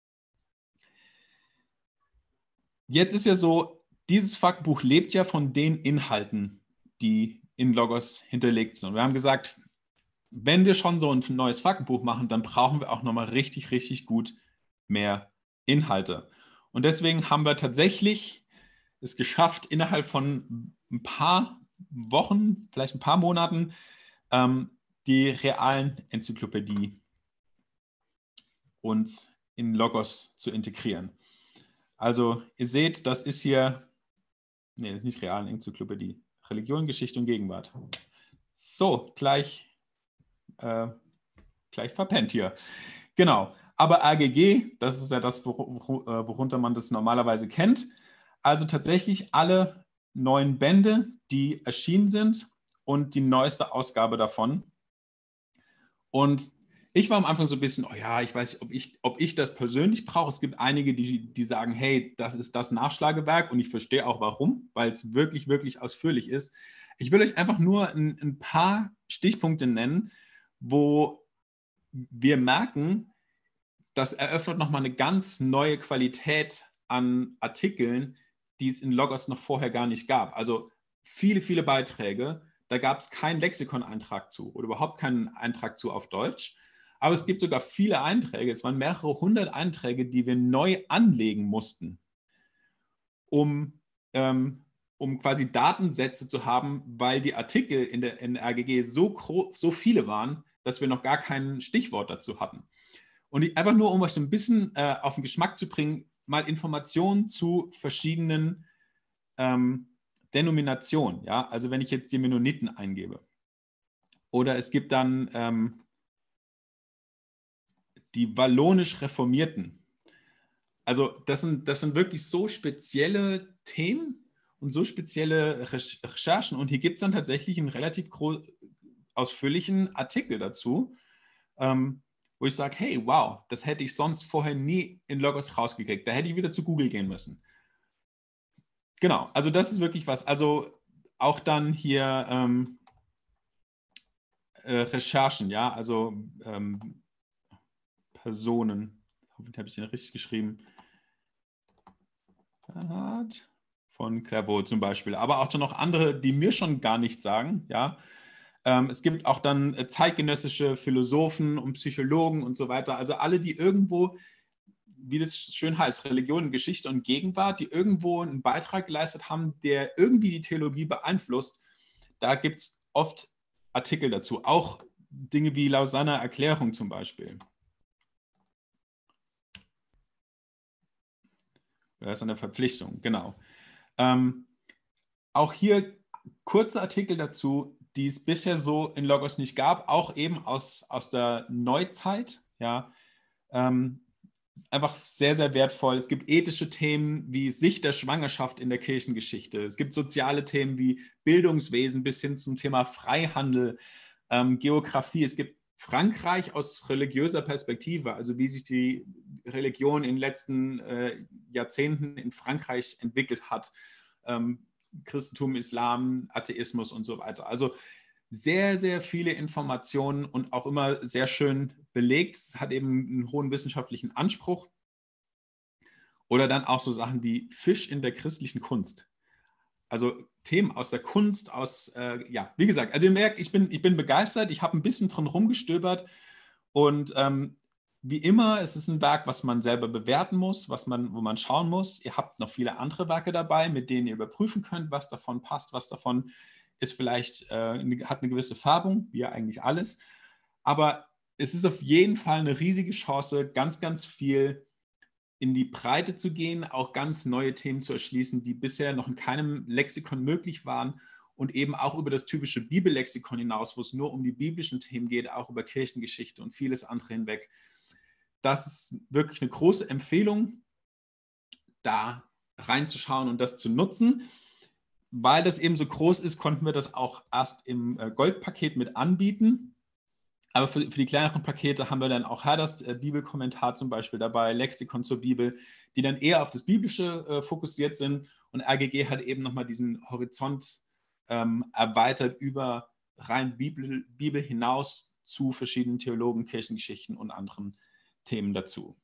Jetzt ist ja so, dieses Faktenbuch lebt ja von den Inhalten, die in Logos hinterlegt sind. Und wir haben gesagt, wenn wir schon so ein neues Faktenbuch machen, dann brauchen wir auch nochmal richtig, richtig gut mehr Inhalte. Und deswegen haben wir tatsächlich es geschafft, innerhalb von ein paar Wochen, vielleicht ein paar Monaten, ähm, die realen Enzyklopädie uns in Logos zu integrieren. Also ihr seht, das ist hier, nee, das ist nicht realen Enzyklopädie, Religion, Geschichte und Gegenwart. So, gleich, äh, gleich verpennt hier. Genau, aber A G G, das ist ja das, worunter man das normalerweise kennt. Also tatsächlich alle neuen Bände, die erschienen sind und die neueste Ausgabe davon. Und ich war am Anfang so ein bisschen, oh ja, ich weiß nicht, ob ich, ob ich das persönlich brauche. Es gibt einige, die, die sagen, hey, das ist das Nachschlagewerk und ich verstehe auch warum, weil es wirklich, wirklich ausführlich ist. Ich will euch einfach nur ein, ein paar Stichpunkte nennen, wo wir merken, das eröffnet nochmal eine ganz neue Qualität an Artikeln, die es in Logos noch vorher gar nicht gab. Also viele, viele Beiträge, da gab es keinen Lexikon-Eintrag zu oder überhaupt keinen Eintrag zu auf Deutsch. Aber es gibt sogar viele Einträge, es waren mehrere hundert Einträge, die wir neu anlegen mussten, um, ähm, um quasi Datensätze zu haben, weil die Artikel in der, in der R G G so, so viele waren, dass wir noch gar kein Stichwort dazu hatten. Und ich, einfach nur, um euch so ein bisschen äh, auf den Geschmack zu bringen, mal Informationen zu verschiedenen ähm, Denominationen. Ja? Also wenn ich jetzt die Mennoniten eingebe. Oder es gibt dann ähm, die wallonisch Reformierten. Also das sind, das sind wirklich so spezielle Themen und so spezielle Recherchen. Und hier gibt es dann tatsächlich ein relativ ausführlichen Artikel dazu, ähm, wo ich sage, hey, wow, das hätte ich sonst vorher nie in Logos rausgekriegt. Da hätte ich wieder zu Google gehen müssen. Genau, also das ist wirklich was. Also auch dann hier ähm, äh, Recherchen, ja, also ähm, Personen. Hoffentlich habe ich den richtig geschrieben. Von Clairvaux zum Beispiel. Aber auch noch andere, die mir schon gar nichts sagen, ja. Ähm, es gibt auch dann zeitgenössische Philosophen und Psychologen und so weiter. Also alle, die irgendwo, wie das schön heißt, Religion, Geschichte und Gegenwart, die irgendwo einen Beitrag geleistet haben, der irgendwie die Theologie beeinflusst. Da gibt es oft Artikel dazu. Auch Dinge wie Lausanner Erklärung zum Beispiel. Das ist eine Verpflichtung, genau. Ähm, auch hier kurze Artikel dazu, die es bisher so in Logos nicht gab, auch eben aus, aus der Neuzeit. Ja, ähm, einfach sehr, sehr wertvoll. Es gibt ethische Themen wie Sicht der Schwangerschaft in der Kirchengeschichte. Es gibt soziale Themen wie Bildungswesen bis hin zum Thema Freihandel, ähm, Geografie. Es gibt Frankreich aus religiöser Perspektive, also wie sich die Religion in den letzten äh, Jahrzehnten in Frankreich entwickelt hat. Ähm, Christentum, Islam, Atheismus und so weiter. Also sehr, sehr viele Informationen und auch immer sehr schön belegt. Es hat eben einen hohen wissenschaftlichen Anspruch. Oder dann auch so Sachen wie Fisch in der christlichen Kunst. Also Themen aus der Kunst, aus, äh, ja, wie gesagt, also ihr merkt, ich bin, ich bin begeistert, ich habe ein bisschen drin rumgestöbert und ähm, wie immer, es ist ein Werk, was man selber bewerten muss, was man, wo man schauen muss. Ihr habt noch viele andere Werke dabei, mit denen ihr überprüfen könnt, was davon passt, was davon ist vielleicht, äh, hat eine gewisse Färbung, wie ja eigentlich alles. Aber es ist auf jeden Fall eine riesige Chance, ganz, ganz viel in die Breite zu gehen, auch ganz neue Themen zu erschließen, die bisher noch in keinem Lexikon möglich waren und eben auch über das typische Bibellexikon hinaus, wo es nur um die biblischen Themen geht, auch über Kirchengeschichte und vieles andere hinweg. Das ist wirklich eine große Empfehlung, da reinzuschauen und das zu nutzen. Weil das eben so groß ist, konnten wir das auch erst im Goldpaket mit anbieten. Aber für, für die kleineren Pakete haben wir dann auch Herders äh, Bibelkommentar zum Beispiel dabei, Lexikon zur Bibel, die dann eher auf das Biblische äh, fokussiert sind. Und R G G hat eben nochmal diesen Horizont ähm, erweitert über rein Bibel, Bibel hinaus zu verschiedenen Theologen, Kirchengeschichten und anderen Themen dazu.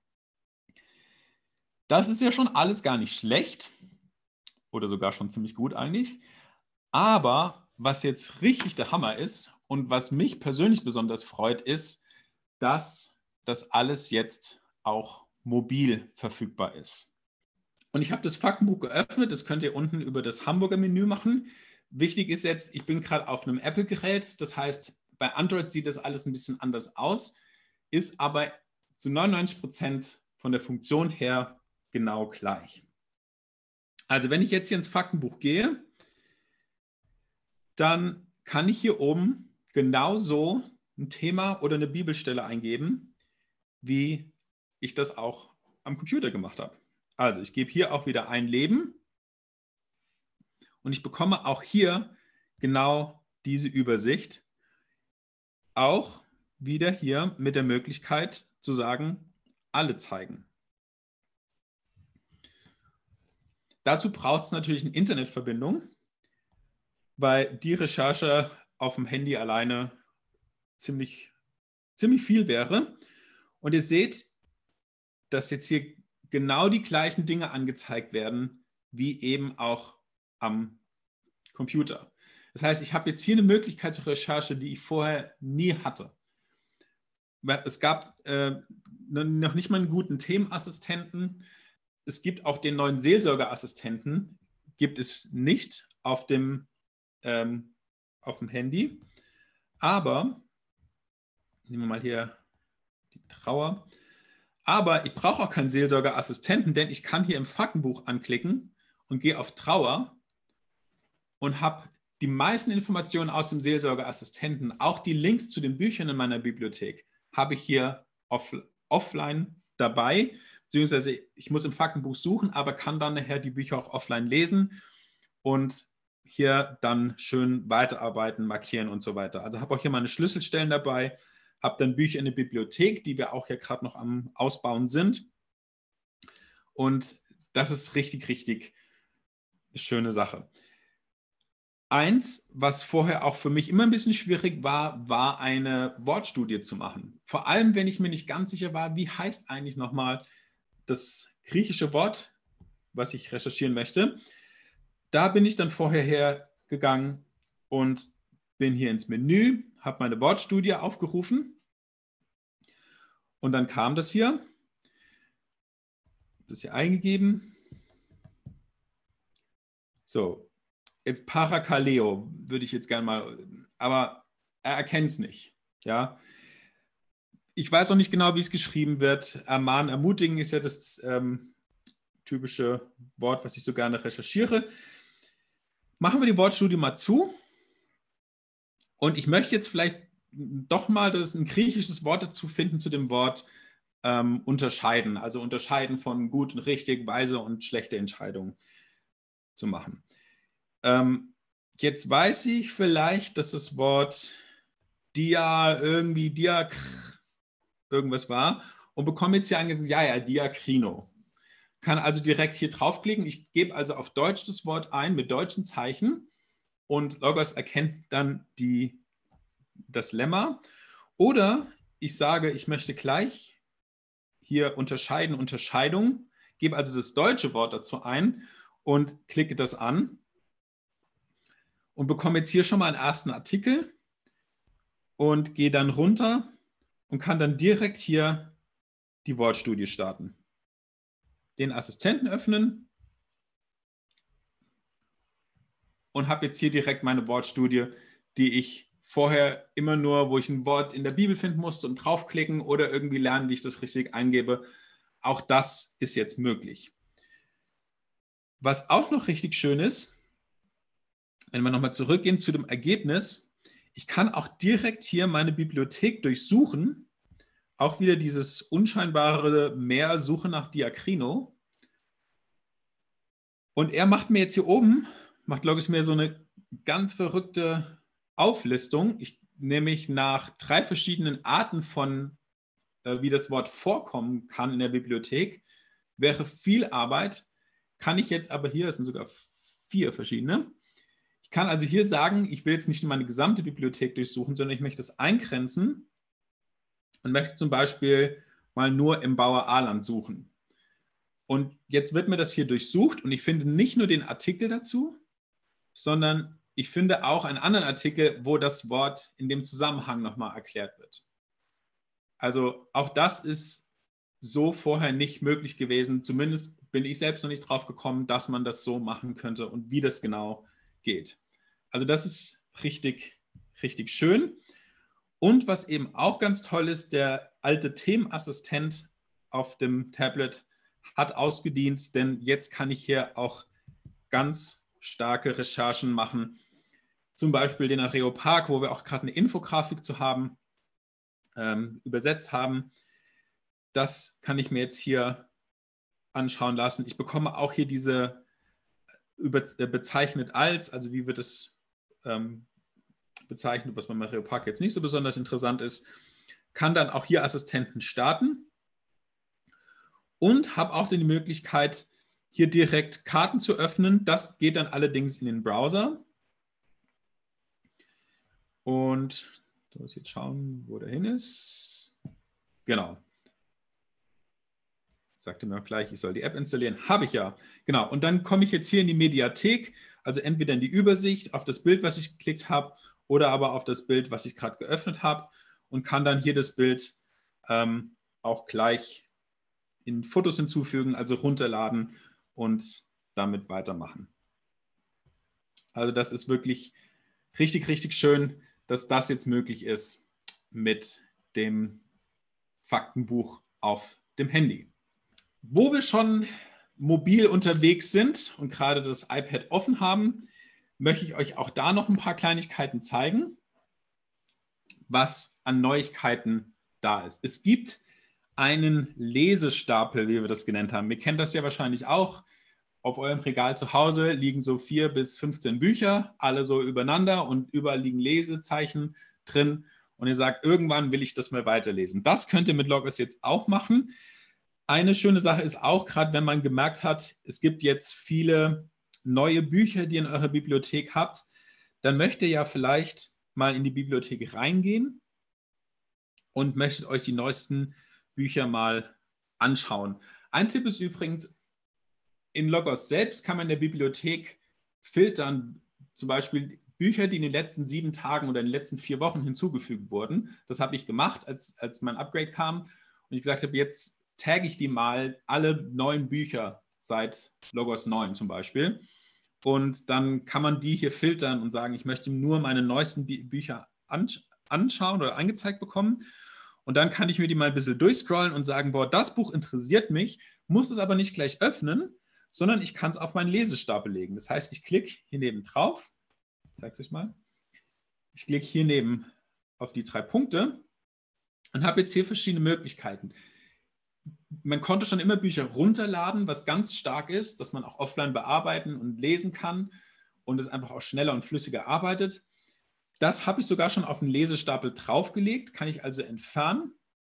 Das ist ja schon alles gar nicht schlecht oder sogar schon ziemlich gut eigentlich. Aber was jetzt richtig der Hammer ist und was mich persönlich besonders freut, ist, dass das alles jetzt auch mobil verfügbar ist. Und ich habe das Faktenbuch geöffnet, das könnt ihr unten über das Hamburger Menü machen. Wichtig ist jetzt, ich bin gerade auf einem Apple-Gerät, das heißt, bei Android sieht das alles ein bisschen anders aus, ist aber zu neunundneunzig Prozent von der Funktion her genau gleich. Also wenn ich jetzt hier ins Faktenbuch gehe, dann kann ich hier oben genauso ein Thema oder eine Bibelstelle eingeben, wie ich das auch am Computer gemacht habe. Also ich gebe hier auch wieder ein Leben und ich bekomme auch hier genau diese Übersicht. Auch wieder hier mit der Möglichkeit zu sagen, alle zeigen. Dazu braucht es natürlich eine Internetverbindung, weil die Recherche auf dem Handy alleine ziemlich, ziemlich viel wäre. Und ihr seht, dass jetzt hier genau die gleichen Dinge angezeigt werden, wie eben auch am Computer. Das heißt, ich habe jetzt hier eine Möglichkeit zur Recherche, die ich vorher nie hatte. Es gab äh, noch nicht mal einen guten Themenassistenten. Es gibt auch den neuen Seelsorgerassistenten, gibt es nicht auf dem, ähm, auf dem Handy. Aber, nehmen wir mal hier die Trauer. Aber ich brauche auch keinen Seelsorgerassistenten, denn ich kann hier im Faktenbuch anklicken und gehe auf Trauer und habe die meisten Informationen aus dem Seelsorgerassistenten, auch die Links zu den Büchern in meiner Bibliothek, habe ich hier off offline dabei, beziehungsweise ich muss im Faktenbuch suchen, aber kann dann nachher die Bücher auch offline lesen und hier dann schön weiterarbeiten, markieren und so weiter. Also habe auch hier meine Schlüsselstellen dabei, habe dann Bücher in der Bibliothek, die wir auch hier gerade noch am Ausbauen sind. Und das ist richtig, richtig eine schöne Sache. Eins, was vorher auch für mich immer ein bisschen schwierig war, war eine Wortstudie zu machen. Vor allem, wenn ich mir nicht ganz sicher war, wie heißt eigentlich nochmal das griechische Wort, was ich recherchieren möchte. Da bin ich dann vorher hergegangen und bin hier ins Menü, habe meine Wortstudie aufgerufen und dann kam das hier. Das hier eingegeben. So, jetzt Parakaleo würde ich jetzt gerne mal, aber er erkennt es nicht. Ja. Ich weiß auch nicht genau, wie es geschrieben wird. Ermahnen, ermutigen ist ja das ähm, typische Wort, was ich so gerne recherchiere. Machen wir die Wortstudie mal zu. Und ich möchte jetzt vielleicht doch mal das ein griechisches Wort dazu finden zu dem Wort ähm, unterscheiden. Also unterscheiden von gut und richtig, weise und schlechte Entscheidungen zu machen. Ähm, jetzt weiß ich vielleicht, dass das Wort dia irgendwie diak irgendwas war und bekomme jetzt hier angesagt, ja, ja, diakrino. Kann also direkt hier draufklicken. Ich gebe also auf Deutsch das Wort ein mit deutschen Zeichen und Logos erkennt dann die, das Lemma. Oder ich sage, ich möchte gleich hier unterscheiden, Unterscheidung, gebe also das deutsche Wort dazu ein und klicke das an und bekomme jetzt hier schon mal einen ersten Artikel und gehe dann runter und kann dann direkt hier die Wortstudie starten. Den Assistenten öffnen und habe jetzt hier direkt meine Wortstudie, die ich vorher immer nur, wo ich ein Wort in der Bibel finden musste und draufklicken oder irgendwie lernen, wie ich das richtig eingebe. Auch das ist jetzt möglich. Was auch noch richtig schön ist, wenn wir nochmal zurückgehen zu dem Ergebnis, ich kann auch direkt hier meine Bibliothek durchsuchen. Auch wieder dieses unscheinbare Mehr Suche nach Diakrino. Und er macht mir jetzt hier oben, macht Logos mir so eine ganz verrückte Auflistung. Ich nämlich nach drei verschiedenen Arten von, äh, wie das Wort vorkommen kann in der Bibliothek. Wäre viel Arbeit, kann ich jetzt aber hier, es sind sogar vier verschiedene. Ich kann also hier sagen, ich will jetzt nicht meine gesamte Bibliothek durchsuchen, sondern ich möchte es eingrenzen und möchte zum Beispiel mal nur im Bauer Aland suchen. Und jetzt wird mir das hier durchsucht und ich finde nicht nur den Artikel dazu, sondern ich finde auch einen anderen Artikel, wo das Wort in dem Zusammenhang nochmal erklärt wird. Also auch das ist so vorher nicht möglich gewesen. Zumindest bin ich selbst noch nicht drauf gekommen, dass man das so machen könnte und wie das genau geht. Also das ist richtig, richtig schön. Und was eben auch ganz toll ist, der alte Themenassistent auf dem Tablet hat ausgedient, denn jetzt kann ich hier auch ganz starke Recherchen machen. Zum Beispiel den Areopag, wo wir auch gerade eine Infografik zu haben, ähm, übersetzt haben. Das kann ich mir jetzt hier anschauen lassen. Ich bekomme auch hier diese über, äh, bezeichnet als, also wie wird es ähm, bezeichnet, was beim Areopag jetzt nicht so besonders interessant ist, kann dann auch hier Assistenten starten. Und habe auch die Möglichkeit, hier direkt Karten zu öffnen. Das geht dann allerdings in den Browser. Und da muss ich jetzt schauen, wo der hin ist. Genau. Sagte mir auch gleich, ich soll die App installieren. Habe ich ja. Genau. Und dann komme ich jetzt hier in die Mediathek, also entweder in die Übersicht, auf das Bild, was ich geklickt habe, oder aber auf das Bild, was ich gerade geöffnet habe und kann dann hier das Bild ähm, auch gleich in Fotos hinzufügen, also runterladen und damit weitermachen. Also das ist wirklich richtig, richtig schön, dass das jetzt möglich ist mit dem Faktenbuch auf dem Handy. Wo wir schon mobil unterwegs sind und gerade das iPad offen haben, möchte ich euch auch da noch ein paar Kleinigkeiten zeigen, was an Neuigkeiten da ist. Es gibt einen Lesestapel, wie wir das genannt haben. Ihr kennt das ja wahrscheinlich auch. auf eurem Regal zu Hause liegen so vier bis fünfzehn Bücher, alle so übereinander und überall liegen Lesezeichen drin und ihr sagt, irgendwann will ich das mal weiterlesen. Das könnt ihr mit Logos jetzt auch machen. Eine schöne Sache ist auch, gerade wenn man gemerkt hat, es gibt jetzt viele neue Bücher, die ihr in eurer Bibliothek habt, dann möchtet ihr ja vielleicht mal in die Bibliothek reingehen und möchtet euch die neuesten Bücher mal anschauen. Ein Tipp ist übrigens, in Logos selbst kann man in der Bibliothek filtern, zum Beispiel Bücher, die in den letzten sieben Tagen oder in den letzten vier Wochen hinzugefügt wurden. Das habe ich gemacht, als, als mein Upgrade kam und ich gesagt habe, jetzt tagge ich die mal, alle neuen Bücher seit Logos neun zum Beispiel. Und dann kann man die hier filtern und sagen, ich möchte nur meine neuesten Bü Bücher anschauen oder angezeigt bekommen. Und dann kann ich mir die mal ein bisschen durchscrollen und sagen, boah, das Buch interessiert mich, muss es aber nicht gleich öffnen, sondern ich kann es auf meinen Lesestapel legen. Das heißt, ich klicke hier neben drauf, ich zeige es euch mal, ich klicke hier neben auf die drei Punkte und habe jetzt hier verschiedene Möglichkeiten. Man konnte schon immer Bücher runterladen, was ganz stark ist, dass man auch offline bearbeiten und lesen kann und es einfach auch schneller und flüssiger arbeitet. Das habe ich sogar schon auf den Lesestapel draufgelegt, kann ich also entfernen.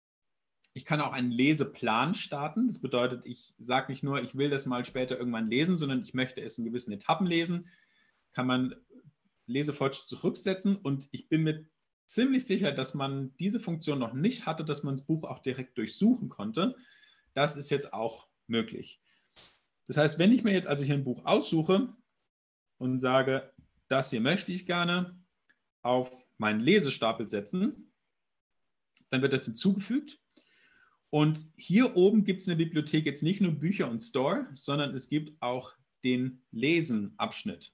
Ich kann auch einen Leseplan starten. Das bedeutet, ich sage nicht nur, ich will das mal später irgendwann lesen, sondern ich möchte es in gewissen Etappen lesen. Kann man Lesefortschritt zurücksetzen und ich bin mir ziemlich sicher, dass man diese Funktion noch nicht hatte, dass man das Buch auch direkt durchsuchen konnte. Das ist jetzt auch möglich. Das heißt, wenn ich mir jetzt also hier ein Buch aussuche und sage, das hier möchte ich gerne auf meinen Lesestapel setzen, dann wird das hinzugefügt. Und hier oben gibt es in der Bibliothek jetzt nicht nur Bücher und Store, sondern es gibt auch den Lesen-Abschnitt.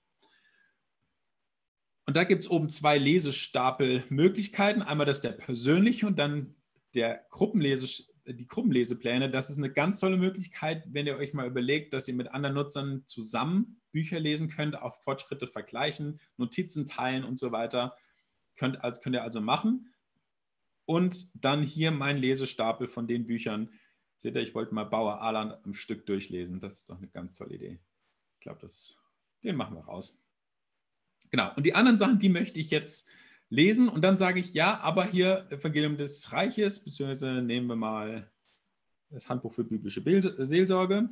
Und da gibt es oben zwei Lesestapelmöglichkeiten. Einmal das der persönliche und dann der Gruppenlese, die Gruppenlesepläne. Das ist eine ganz tolle Möglichkeit, wenn ihr euch mal überlegt, dass ihr mit anderen Nutzern zusammen Bücher lesen könnt, auch Fortschritte vergleichen, Notizen teilen und so weiter. Könnt, könnt ihr also machen. Und dann hier mein Lesestapel von den Büchern. Seht ihr, ich wollte mal Bauer Alan am Stück durchlesen. Das ist doch eine ganz tolle Idee. Ich glaube, den machen wir raus. Genau, und die anderen Sachen, die möchte ich jetzt lesen. Und dann sage ich, ja, aber hier Evangelium des Reiches, beziehungsweise nehmen wir mal das Handbuch für biblische Bild Seelsorge.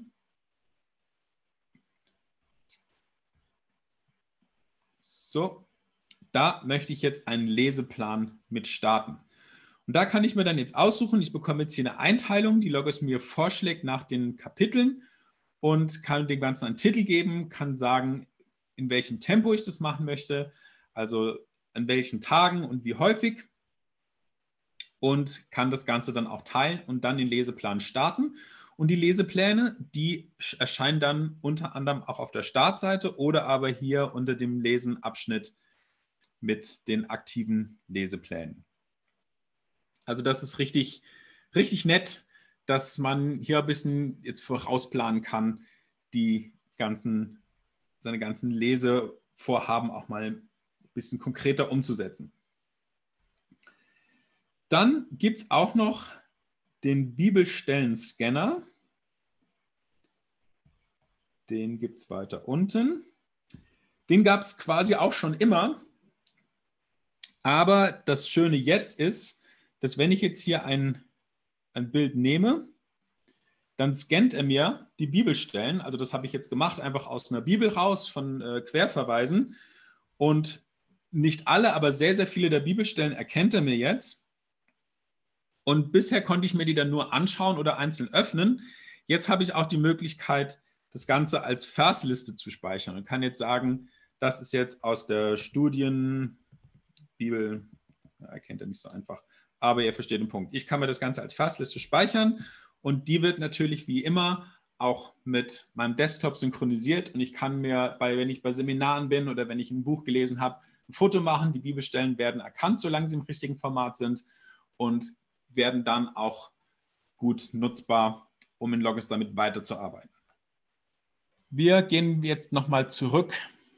So, da möchte ich jetzt einen Leseplan mit starten. Und da kann ich mir dann jetzt aussuchen, ich bekomme jetzt hier eine Einteilung, die Logos mir vorschlägt nach den Kapiteln und kann dem Ganzen einen Titel geben, kann sagen, in welchem Tempo ich das machen möchte, also an welchen Tagen und wie häufig und kann das Ganze dann auch teilen und dann den Leseplan starten. Und die Lesepläne, die erscheinen dann unter anderem auch auf der Startseite oder aber hier unter dem Lesen-Abschnitt mit den aktiven Leseplänen. Also das ist richtig, richtig nett, dass man hier ein bisschen jetzt vorausplanen kann, die ganzen, seine ganzen Lesevorhaben auch mal ein bisschen konkreter umzusetzen. Dann gibt es auch noch den Bibelstellen-Scanner. Den gibt es weiter unten. Den gab es quasi auch schon immer. Aber das Schöne jetzt ist, dass wenn ich jetzt hier ein, ein Bild nehme, dann scannt er mir die Bibelstellen. Also das habe ich jetzt gemacht, einfach aus einer Bibel raus von äh, Querverweisen. Und nicht alle, aber sehr, sehr viele der Bibelstellen erkennt er mir jetzt. Und bisher konnte ich mir die dann nur anschauen oder einzeln öffnen. Jetzt habe ich auch die Möglichkeit, das Ganze als Versliste zu speichern und kann jetzt sagen, das ist jetzt aus der Studienbibel, ja, erkennt er nicht so einfach, aber ihr versteht den Punkt. Ich kann mir das Ganze als Versliste speichern und die wird natürlich wie immer auch mit meinem Desktop synchronisiert und ich kann mir, bei, wenn ich bei Seminaren bin oder wenn ich ein Buch gelesen habe, ein Foto machen. Die Bibelstellen werden erkannt, solange sie im richtigen Format sind und werden dann auch gut nutzbar, um in Logos damit weiterzuarbeiten. Wir gehen jetzt nochmal zurück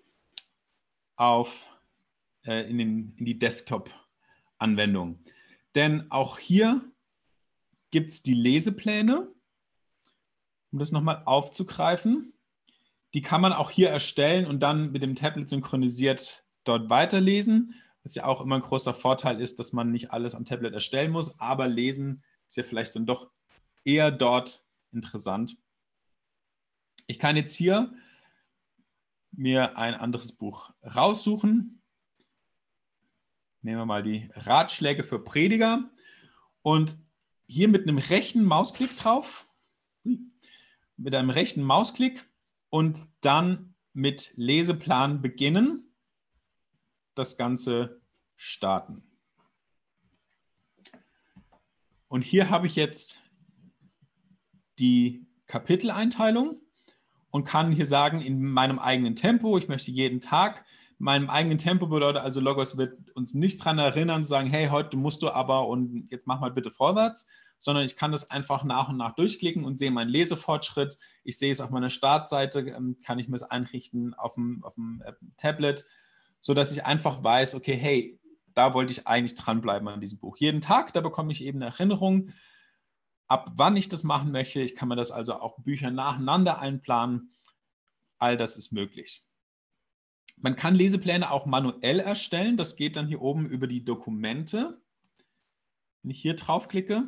auf, äh, in, den, in die Desktop-Anwendung. Denn auch hier gibt es die Lesepläne, um das nochmal aufzugreifen. Die kann man auch hier erstellen und dann mit dem Tablet synchronisiert dort weiterlesen, was ja auch immer ein großer Vorteil ist, dass man nicht alles am Tablet erstellen muss, aber lesen ist ja vielleicht dann doch eher dort interessant. Ich kann jetzt hier mir ein anderes Buch raussuchen. Nehmen wir mal die Ratschläge für Prediger und hier mit einem rechten Mausklick drauf, mit einem rechten Mausklick und dann mit Leseplan beginnen, das Ganze starten. Und hier habe ich jetzt die Kapiteleinteilung und kann hier sagen, in meinem eigenen Tempo, ich möchte jeden Tag, in meinem eigenen Tempo bedeutet also, Logos wird uns nicht daran erinnern, zu sagen, hey, heute musst du aber und jetzt mach mal bitte vorwärts, sondern ich kann das einfach nach und nach durchklicken und sehe meinen Lesefortschritt. Ich sehe es auf meiner Startseite, kann ich mir es einrichten auf dem, auf dem Tablet, sodass ich einfach weiß, okay, hey, da wollte ich eigentlich dranbleiben an diesem Buch. Jeden Tag, da bekomme ich eben eine Erinnerung, ab wann ich das machen möchte. Ich kann mir das also auch Bücher nacheinander einplanen. All das ist möglich. Man kann Lesepläne auch manuell erstellen. Das geht dann hier oben über die Dokumente. Wenn ich hier draufklicke,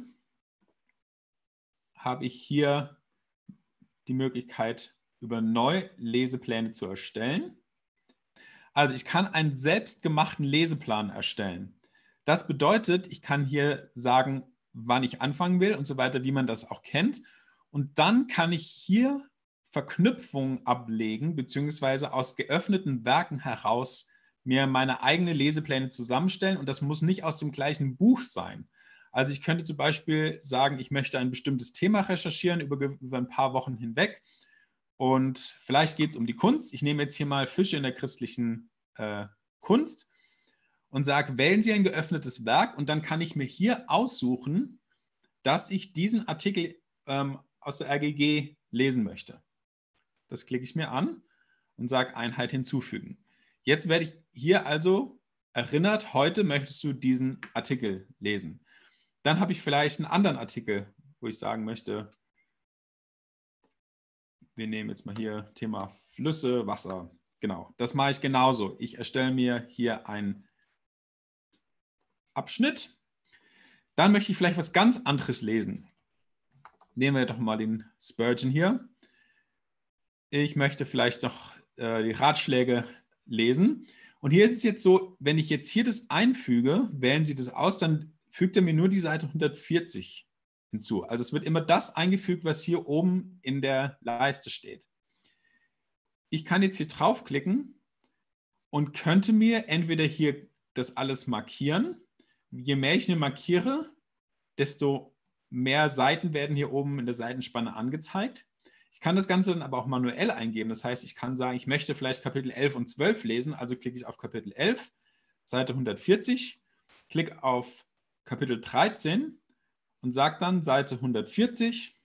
habe ich hier die Möglichkeit, über neue Lesepläne zu erstellen. Also ich kann einen selbstgemachten Leseplan erstellen. Das bedeutet, ich kann hier sagen, wann ich anfangen will und so weiter, wie man das auch kennt. Und dann kann ich hier Verknüpfungen ablegen, beziehungsweise aus geöffneten Werken heraus mir meine eigenen Lesepläne zusammenstellen. Und das muss nicht aus dem gleichen Buch sein. Also ich könnte zum Beispiel sagen, ich möchte ein bestimmtes Thema recherchieren über, über ein paar Wochen hinweg. Und vielleicht geht es um die Kunst. Ich nehme jetzt hier mal Fische in der christlichen äh, Kunst und sage, wählen Sie ein geöffnetes Werk und dann kann ich mir hier aussuchen, dass ich diesen Artikel ähm, aus der R G G lesen möchte. Das klicke ich mir an und sage Einheit hinzufügen. Jetzt werde ich hier also erinnert, heute möchtest du diesen Artikel lesen. Dann habe ich vielleicht einen anderen Artikel, wo ich sagen möchte, wir nehmen jetzt mal hier Thema Flüsse, Wasser. Genau, das mache ich genauso. Ich erstelle mir hier einen Abschnitt. Dann möchte ich vielleicht was ganz anderes lesen. Nehmen wir doch mal den Spurgeon hier. Ich möchte vielleicht noch äh, die Ratschläge lesen. Und hier ist es jetzt so, wenn ich jetzt hier das einfüge, wählen Sie das aus, dann fügt er mir nur die Seite hundertvierzig hinzu. Also es wird immer das eingefügt, was hier oben in der Leiste steht. Ich kann jetzt hier draufklicken und könnte mir entweder hier das alles markieren. Je mehr ich mir markiere, desto mehr Seiten werden hier oben in der Seitenspanne angezeigt. Ich kann das Ganze dann aber auch manuell eingeben. Das heißt, ich kann sagen, ich möchte vielleicht Kapitel elf und zwölf lesen. Also klicke ich auf Kapitel elf, Seite hundertvierzig, klicke auf Kapitel dreizehn und sage dann Seite hundertvierzig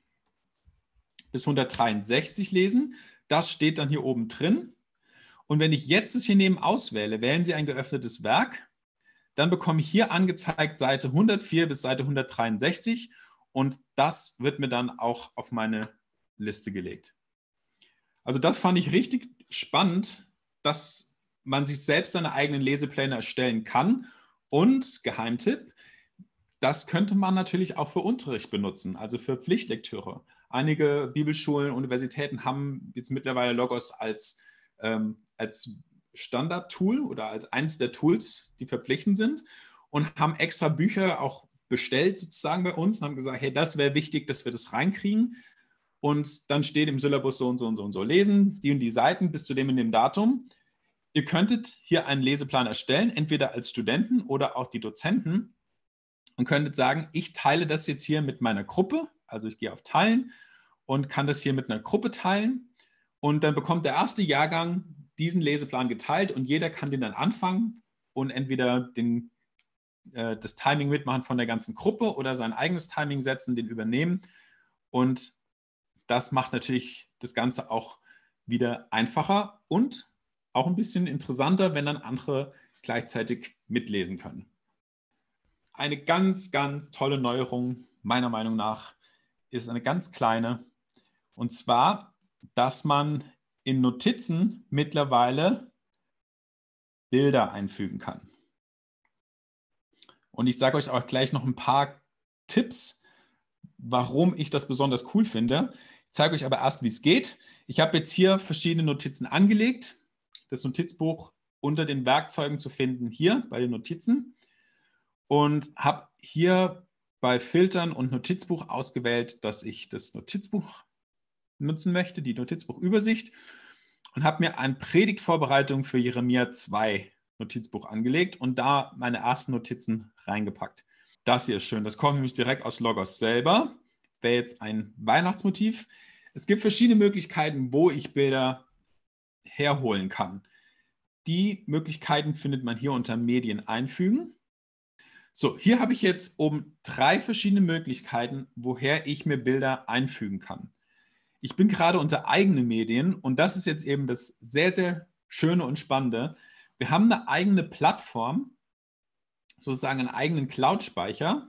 bis hundertdreiundsechzig lesen. Das steht dann hier oben drin. Und wenn ich jetzt es hier neben auswähle, wählen Sie ein geöffnetes Werk, dann bekomme ich hier angezeigt Seite hundertvier bis Seite hundertdreiundsechzig und das wird mir dann auch auf meine Liste gelegt. Also das fand ich richtig spannend, dass man sich selbst seine eigenen Lesepläne erstellen kann. Und Geheimtipp, das könnte man natürlich auch für Unterricht benutzen, also für Pflichtlektüre. Einige Bibelschulen, Universitäten haben jetzt mittlerweile Logos als, ähm, als Standard-Tool oder als eines der Tools, die verpflichtend sind und haben extra Bücher auch bestellt sozusagen bei uns und haben gesagt, hey, das wäre wichtig, dass wir das reinkriegen. Und dann steht im Syllabus so und so und so und so lesen, die und die Seiten bis zu dem und dem Datum. Ihr könntet hier einen Leseplan erstellen, entweder als Studenten oder auch die Dozenten und könntet sagen, ich teile das jetzt hier mit meiner Gruppe, also ich gehe auf Teilen und kann das hier mit einer Gruppe teilen und dann bekommt der erste Jahrgang diesen Leseplan geteilt und jeder kann den dann anfangen und entweder den, äh, das Timing mitmachen von der ganzen Gruppe oder sein eigenes Timing setzen, den übernehmen und das macht natürlich das Ganze auch wieder einfacher und auch ein bisschen interessanter, wenn dann andere gleichzeitig mitlesen können. Eine ganz, ganz tolle Neuerung, meiner Meinung nach, ist eine ganz kleine. Und zwar, dass man in Notizen mittlerweile Bilder einfügen kann. Und ich sage euch auch gleich noch ein paar Tipps, warum ich das besonders cool finde. Ich zeige euch aber erst, wie es geht. Ich habe jetzt hier verschiedene Notizen angelegt. Das Notizbuch unter den Werkzeugen zu finden, hier bei den Notizen. Und habe hier bei Filtern und Notizbuch ausgewählt, dass ich das Notizbuch nutzen möchte, die Notizbuchübersicht. Und habe mir eine Predigtvorbereitung für Jeremia zwei Notizbuch angelegt und da meine ersten Notizen reingepackt. Das hier ist schön. Das kommt nämlich direkt aus Logos selber. Wäre jetzt ein Weihnachtsmotiv. Es gibt verschiedene Möglichkeiten, wo ich Bilder herholen kann. Die Möglichkeiten findet man hier unter Medien einfügen. So, hier habe ich jetzt oben drei verschiedene Möglichkeiten, woher ich mir Bilder einfügen kann. Ich bin gerade unter eigene Medien und das ist jetzt eben das sehr, sehr Schöne und Spannende. Wir haben eine eigene Plattform, sozusagen einen eigenen Cloud-Speicher.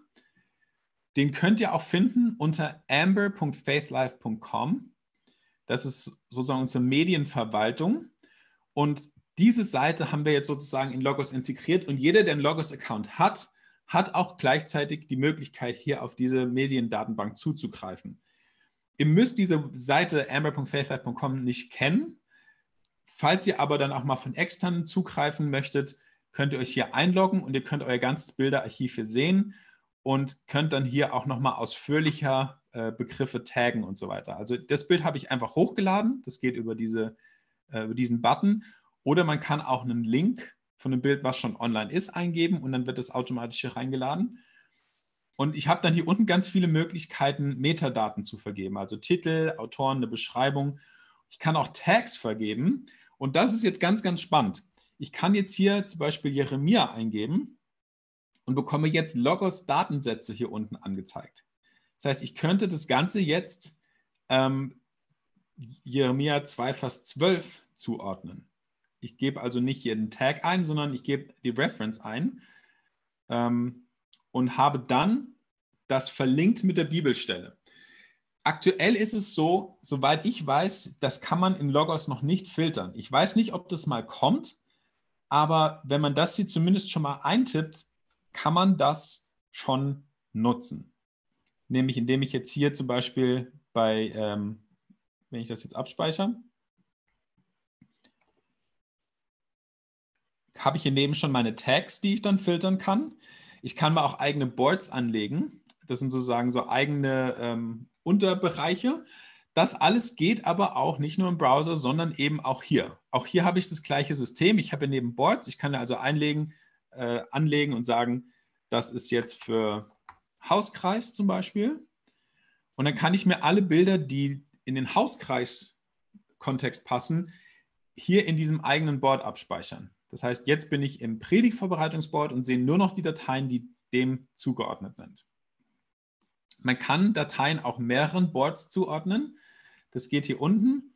Den könnt ihr auch finden unter amber punkt faithlife punkt com. Das ist sozusagen unsere Medienverwaltung. Und diese Seite haben wir jetzt sozusagen in Logos integriert und jeder, der einen Logos-Account hat, hat auch gleichzeitig die Möglichkeit, hier auf diese Mediendatenbank zuzugreifen. Ihr müsst diese Seite amber punkt faithlife punkt com nicht kennen. Falls ihr aber dann auch mal von externen zugreifen möchtet, könnt ihr euch hier einloggen und ihr könnt euer ganzes Bilderarchiv hier sehen und könnt dann hier auch nochmal ausführlicher äh, Begriffe taggen und so weiter. Also das Bild habe ich einfach hochgeladen. Das geht über, diese, äh, über diesen Button. Oder man kann auch einen Link von einem Bild, was schon online ist, eingeben und dann wird das automatisch hier reingeladen. Und ich habe dann hier unten ganz viele Möglichkeiten, Metadaten zu vergeben, also Titel, Autoren, eine Beschreibung. Ich kann auch Tags vergeben und das ist jetzt ganz, ganz spannend. Ich kann jetzt hier zum Beispiel Jeremia eingeben und bekomme jetzt Logos-Datensätze hier unten angezeigt. Das heißt, ich könnte das Ganze jetzt ähm, Jeremia zwei Vers zwölf zuordnen. Ich gebe also nicht jeden Tag ein, sondern ich gebe die Reference ein ähm, und habe dann das verlinkt mit der Bibelstelle. Aktuell ist es so, soweit ich weiß, das kann man in Logos noch nicht filtern. Ich weiß nicht, ob das mal kommt, aber wenn man das hier zumindest schon mal eintippt, kann man das schon nutzen. Nämlich indem ich jetzt hier zum Beispiel bei, ähm, wenn ich das jetzt abspeichere, habe ich hier neben schon meine Tags, die ich dann filtern kann. Ich kann mir auch eigene Boards anlegen. Das sind sozusagen so eigene ähm, Unterbereiche. Das alles geht aber auch nicht nur im Browser, sondern eben auch hier. Auch hier habe ich das gleiche System. Ich habe neben Boards, ich kann also einlegen, äh, anlegen und sagen, das ist jetzt für Hauskreis zum Beispiel. Und dann kann ich mir alle Bilder, die in den Hauskreis-Kontext passen, hier in diesem eigenen Board abspeichern. Das heißt, jetzt bin ich im Predigtvorbereitungsboard und sehe nur noch die Dateien, die dem zugeordnet sind. Man kann Dateien auch mehreren Boards zuordnen. Das geht hier unten.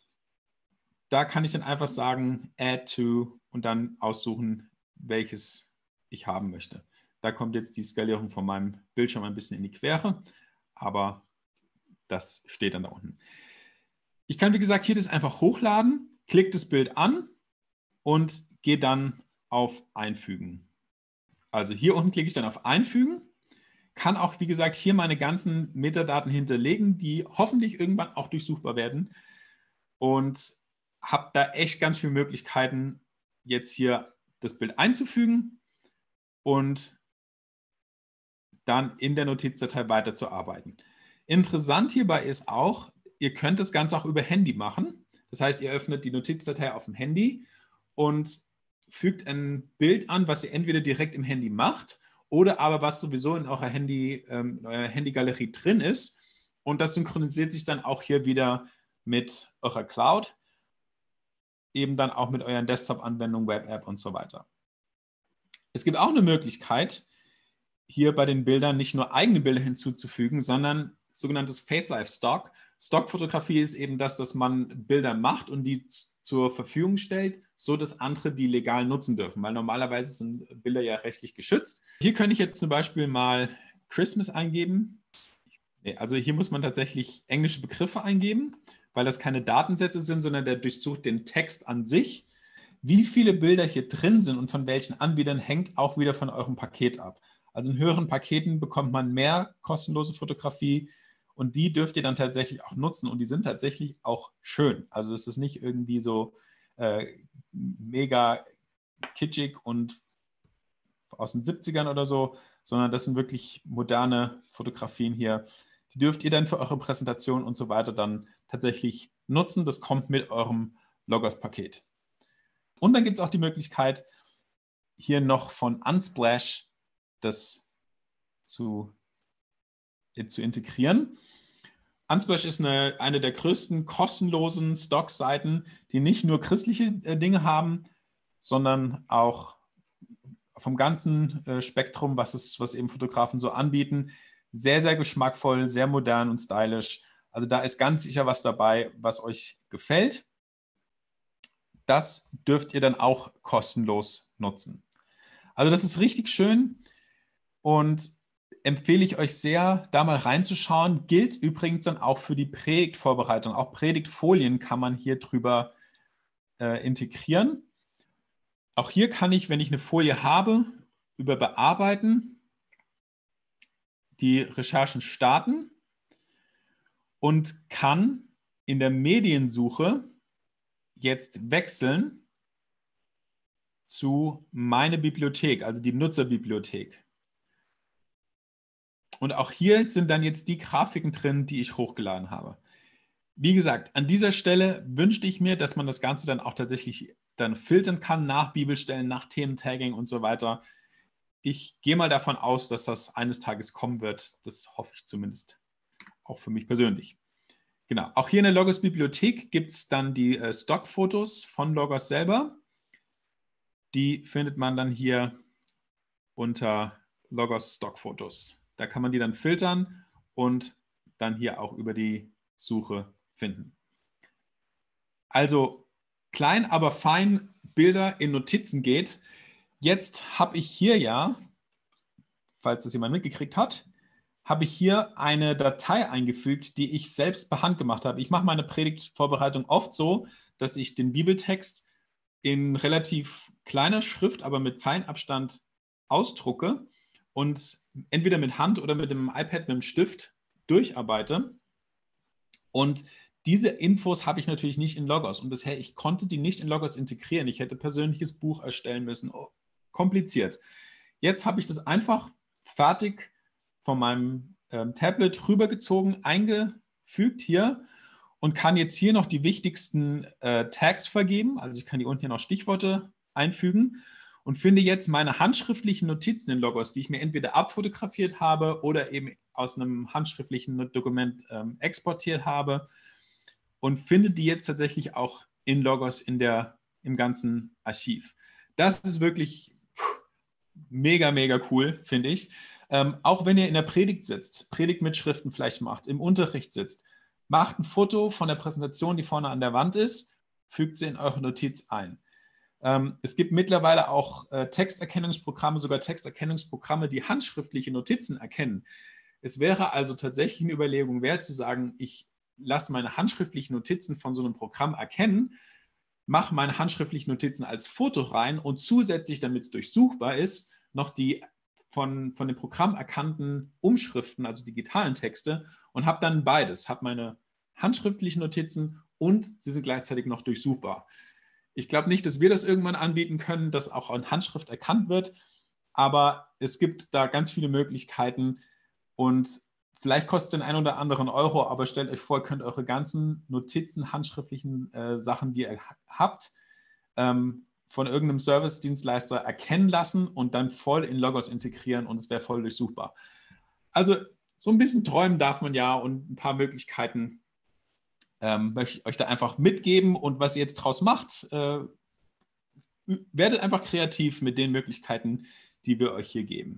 Da kann ich dann einfach sagen, add to und dann aussuchen, welches ich haben möchte. Da kommt jetzt die Skalierung von meinem Bildschirm ein bisschen in die Quere, aber das steht dann da unten. Ich kann, wie gesagt, hier das einfach hochladen, klicke das Bild an und gehe dann auf Einfügen. Also hier unten klicke ich dann auf Einfügen, kann auch, wie gesagt, hier meine ganzen Metadaten hinterlegen, die hoffentlich irgendwann auch durchsuchbar werden und habe da echt ganz viele Möglichkeiten, jetzt hier das Bild einzufügen und dann in der Notizdatei weiterzuarbeiten. Interessant hierbei ist auch, ihr könnt das Ganze auch über Handy machen. Das heißt, ihr öffnet die Notizdatei auf dem Handy und fügt ein Bild an, was ihr entweder direkt im Handy macht oder aber was sowieso in eurer Handy, ähm, in eurer Handygalerie drin ist. Und das synchronisiert sich dann auch hier wieder mit eurer Cloud, eben dann auch mit euren Desktop-Anwendungen, Web-App und so weiter. Es gibt auch eine Möglichkeit, hier bei den Bildern nicht nur eigene Bilder hinzuzufügen, sondern sogenanntes Faithlife Stock. Stockfotografie ist eben das, dass man Bilder macht und die zur Verfügung stellt, so dass andere die legal nutzen dürfen, weil normalerweise sind Bilder ja rechtlich geschützt. Hier könnte ich jetzt zum Beispiel mal Christmas eingeben. Nee, also hier muss man tatsächlich englische Begriffe eingeben weil das keine Datensätze sind, sondern der durchsucht den Text an sich. Wie viele Bilder hier drin sind und von welchen Anbietern, hängt auch wieder von eurem Paket ab. Also in höheren Paketen bekommt man mehr kostenlose Fotografie und die dürft ihr dann tatsächlich auch nutzen und die sind tatsächlich auch schön. Also es ist nicht irgendwie so äh, mega kitschig und aus den siebzigern oder so, sondern das sind wirklich moderne Fotografien hier. Die dürft ihr dann für eure Präsentation und so weiter dann tatsächlich nutzen. Das kommt mit eurem Logos-Paket. Und dann gibt es auch die Möglichkeit, hier noch von Unsplash das zu, zu integrieren. Unsplash ist eine, eine der größten kostenlosen Stock-Seiten, die nicht nur christliche äh, Dinge haben, sondern auch vom ganzen äh, Spektrum, was, es, was eben Fotografen so anbieten. Sehr, sehr geschmackvoll, sehr modern und stylisch. Also da ist ganz sicher was dabei, was euch gefällt. Das dürft ihr dann auch kostenlos nutzen. Also das ist richtig schön und empfehle ich euch sehr, da mal reinzuschauen. Gilt übrigens dann auch für die Predigtvorbereitung. Auch Predigtfolien kann man hier drüber äh, integrieren. Auch hier kann ich, wenn ich eine Folie habe, über Bearbeiten die Recherchen starten und kann in der Mediensuche jetzt wechseln zu meine Bibliothek, also die Nutzerbibliothek. Und auch hier sind dann jetzt die Grafiken drin, die ich hochgeladen habe. Wie gesagt, an dieser Stelle wünschte ich mir, dass man das Ganze dann auch tatsächlich dann filtern kann nach Bibelstellen, nach Thementagging und so weiter. Ich gehe mal davon aus, dass das eines Tages kommen wird. Das hoffe ich zumindest auch für mich persönlich. Genau, auch hier in der Logos-Bibliothek gibt es dann die äh, Stockfotos von Logos selber. Die findet man dann hier unter Logos Stockfotos. Da kann man die dann filtern und dann hier auch über die Suche finden. Also klein, aber fein Bilder in Notizen geht. Jetzt habe ich hier ja, falls das jemand mitgekriegt hat, habe ich hier eine Datei eingefügt, die ich selbst per Hand gemacht habe. Ich mache meine Predigtvorbereitung oft so, dass ich den Bibeltext in relativ kleiner Schrift, aber mit Zeilenabstand ausdrucke und entweder mit Hand oder mit dem iPad, mit dem Stift durcharbeite. Und diese Infos habe ich natürlich nicht in Logos. Und bisher, ich konnte die nicht in Logos integrieren. Ich hätte ein persönliches Buch erstellen müssen. Oh, kompliziert. Jetzt habe ich das einfach fertig von meinem ähm, Tablet rübergezogen, eingefügt hier und kann jetzt hier noch die wichtigsten äh, Tags vergeben. Also ich kann hier unten hier noch Stichworte einfügen und finde jetzt meine handschriftlichen Notizen in Logos, die ich mir entweder abfotografiert habe oder eben aus einem handschriftlichen Dokument ähm, exportiert habe und finde die jetzt tatsächlich auch in Logos in der, im ganzen Archiv. Das ist wirklich mega, mega cool, finde ich. Ähm, auch wenn ihr in der Predigt sitzt, Predigtmitschriften vielleicht macht, im Unterricht sitzt, macht ein Foto von der Präsentation, die vorne an der Wand ist, fügt sie in eure Notiz ein. Ähm, es gibt mittlerweile auch äh, Texterkennungsprogramme, sogar Texterkennungsprogramme, die handschriftliche Notizen erkennen. Es wäre also tatsächlich eine Überlegung wert, zu sagen, ich lasse meine handschriftlichen Notizen von so einem Programm erkennen, mache meine handschriftlichen Notizen als Foto rein und zusätzlich, damit es durchsuchbar ist, noch die von, von dem Programm erkannten Umschriften, also digitalen Texte, und habe dann beides. Habe meine handschriftlichen Notizen und sie sind gleichzeitig noch durchsuchbar. Ich glaube nicht, dass wir das irgendwann anbieten können, dass auch an Handschrift erkannt wird, aber es gibt da ganz viele Möglichkeiten und vielleicht kostet es den einen oder anderen Euro, aber stellt euch vor, ihr könnt eure ganzen Notizen, handschriftlichen äh, Sachen, die ihr habt, ähm, von irgendeinem Service-Dienstleister erkennen lassen und dann voll in Logos integrieren und es wäre voll durchsuchbar. Also so ein bisschen träumen darf man ja und ein paar Möglichkeiten ähm, möchte ich euch da einfach mitgeben und was ihr jetzt draus macht, äh, werdet einfach kreativ mit den Möglichkeiten, die wir euch hier geben.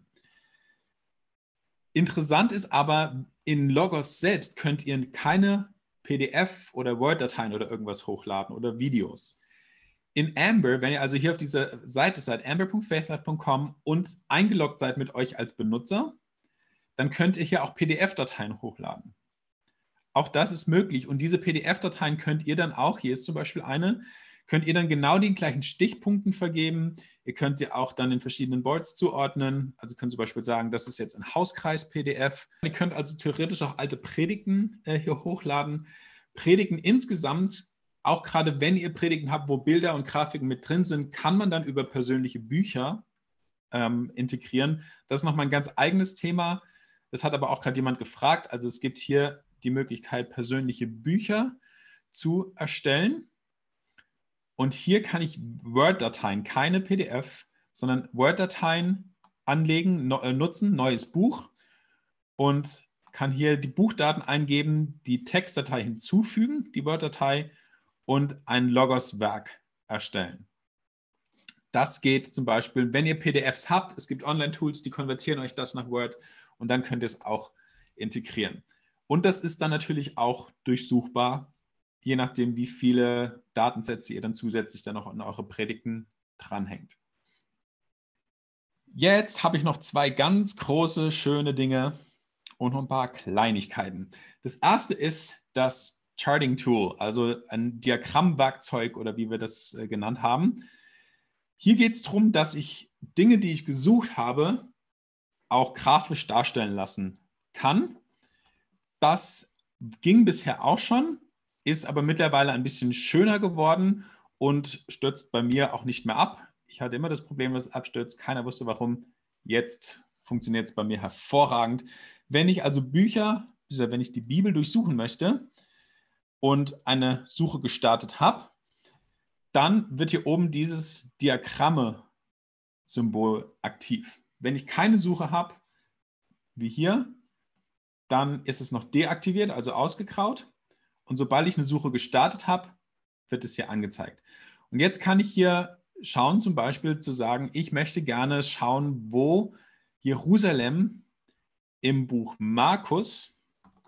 Interessant ist aber, in Logos selbst könnt ihr keine P D F oder Word-Dateien oder irgendwas hochladen oder Videos. In Amber, wenn ihr also hier auf dieser Seite seid, amber punkt faithlife punkt com und eingeloggt seid mit euch als Benutzer, dann könnt ihr hier auch P D F-Dateien hochladen. auch das ist möglich. Und diese P D F-Dateien könnt ihr dann auch, hier ist zum Beispiel eine, könnt ihr dann genau die gleichen Stichpunkten vergeben. Ihr könnt sie auch dann in verschiedenen Boards zuordnen. Also könnt zum Beispiel sagen, das ist jetzt ein Hauskreis-P D F. Ihr könnt also theoretisch auch alte Predigten äh, hier hochladen. Predigten insgesamt, auch gerade wenn ihr Predigten habt, wo Bilder und Grafiken mit drin sind, kann man dann über persönliche Bücher ähm, integrieren. Das ist nochmal ein ganz eigenes Thema. Das hat aber auch gerade jemand gefragt. Also es gibt hier die Möglichkeit, persönliche Bücher zu erstellen. Und hier kann ich Word-Dateien, keine P D F, sondern Word-Dateien anlegen, no, äh, nutzen, neues Buch und kann hier die Buchdaten eingeben, die Textdatei hinzufügen, die Word-Datei und ein Logos-Werk erstellen. Das geht zum Beispiel, wenn ihr P D Fs habt, es gibt Online-Tools, die konvertieren euch das nach Word und dann könnt ihr es auch integrieren. Und das ist dann natürlich auch durchsuchbar, je nachdem, wie viele Datensätze ihr dann zusätzlich dann noch an eure Predigten dranhängt. Jetzt habe ich noch zwei ganz große, schöne Dinge und noch ein paar Kleinigkeiten. Das erste ist das Charting Tool, also ein Diagrammwerkzeug oder wie wir das äh, genannt haben. Hier geht es darum, dass ich Dinge, die ich gesucht habe, auch grafisch darstellen lassen kann. Das ging bisher auch schon, ist aber mittlerweile ein bisschen schöner geworden und stürzt bei mir auch nicht mehr ab. Ich hatte immer das Problem, dass es abstürzt. Keiner wusste warum. Jetzt funktioniert es bei mir hervorragend. Wenn ich also Bücher, wenn ich die Bibel durchsuchen möchte und eine Suche gestartet habe, dann wird hier oben dieses Diagramme-Symbol aktiv. Wenn ich keine Suche habe, wie hier, dann ist es noch deaktiviert, also ausgegraut. Und sobald ich eine Suche gestartet habe, wird es hier angezeigt. Und jetzt kann ich hier schauen, zum Beispiel zu sagen, ich möchte gerne schauen, wo Jerusalem im Buch Markus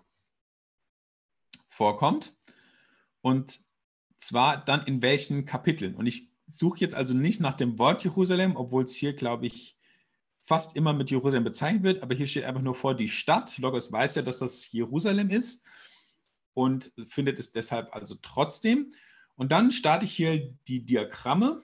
vorkommt. Und zwar dann in welchen Kapiteln. Und ich suche jetzt also nicht nach dem Wort Jerusalem, obwohl es hier, glaube ich, fast immer mit Jerusalem bezeichnet wird, aber hier steht einfach nur vor die Stadt. Logos weiß ja, dass das Jerusalem ist und findet es deshalb also trotzdem. Und dann starte ich hier die Diagramme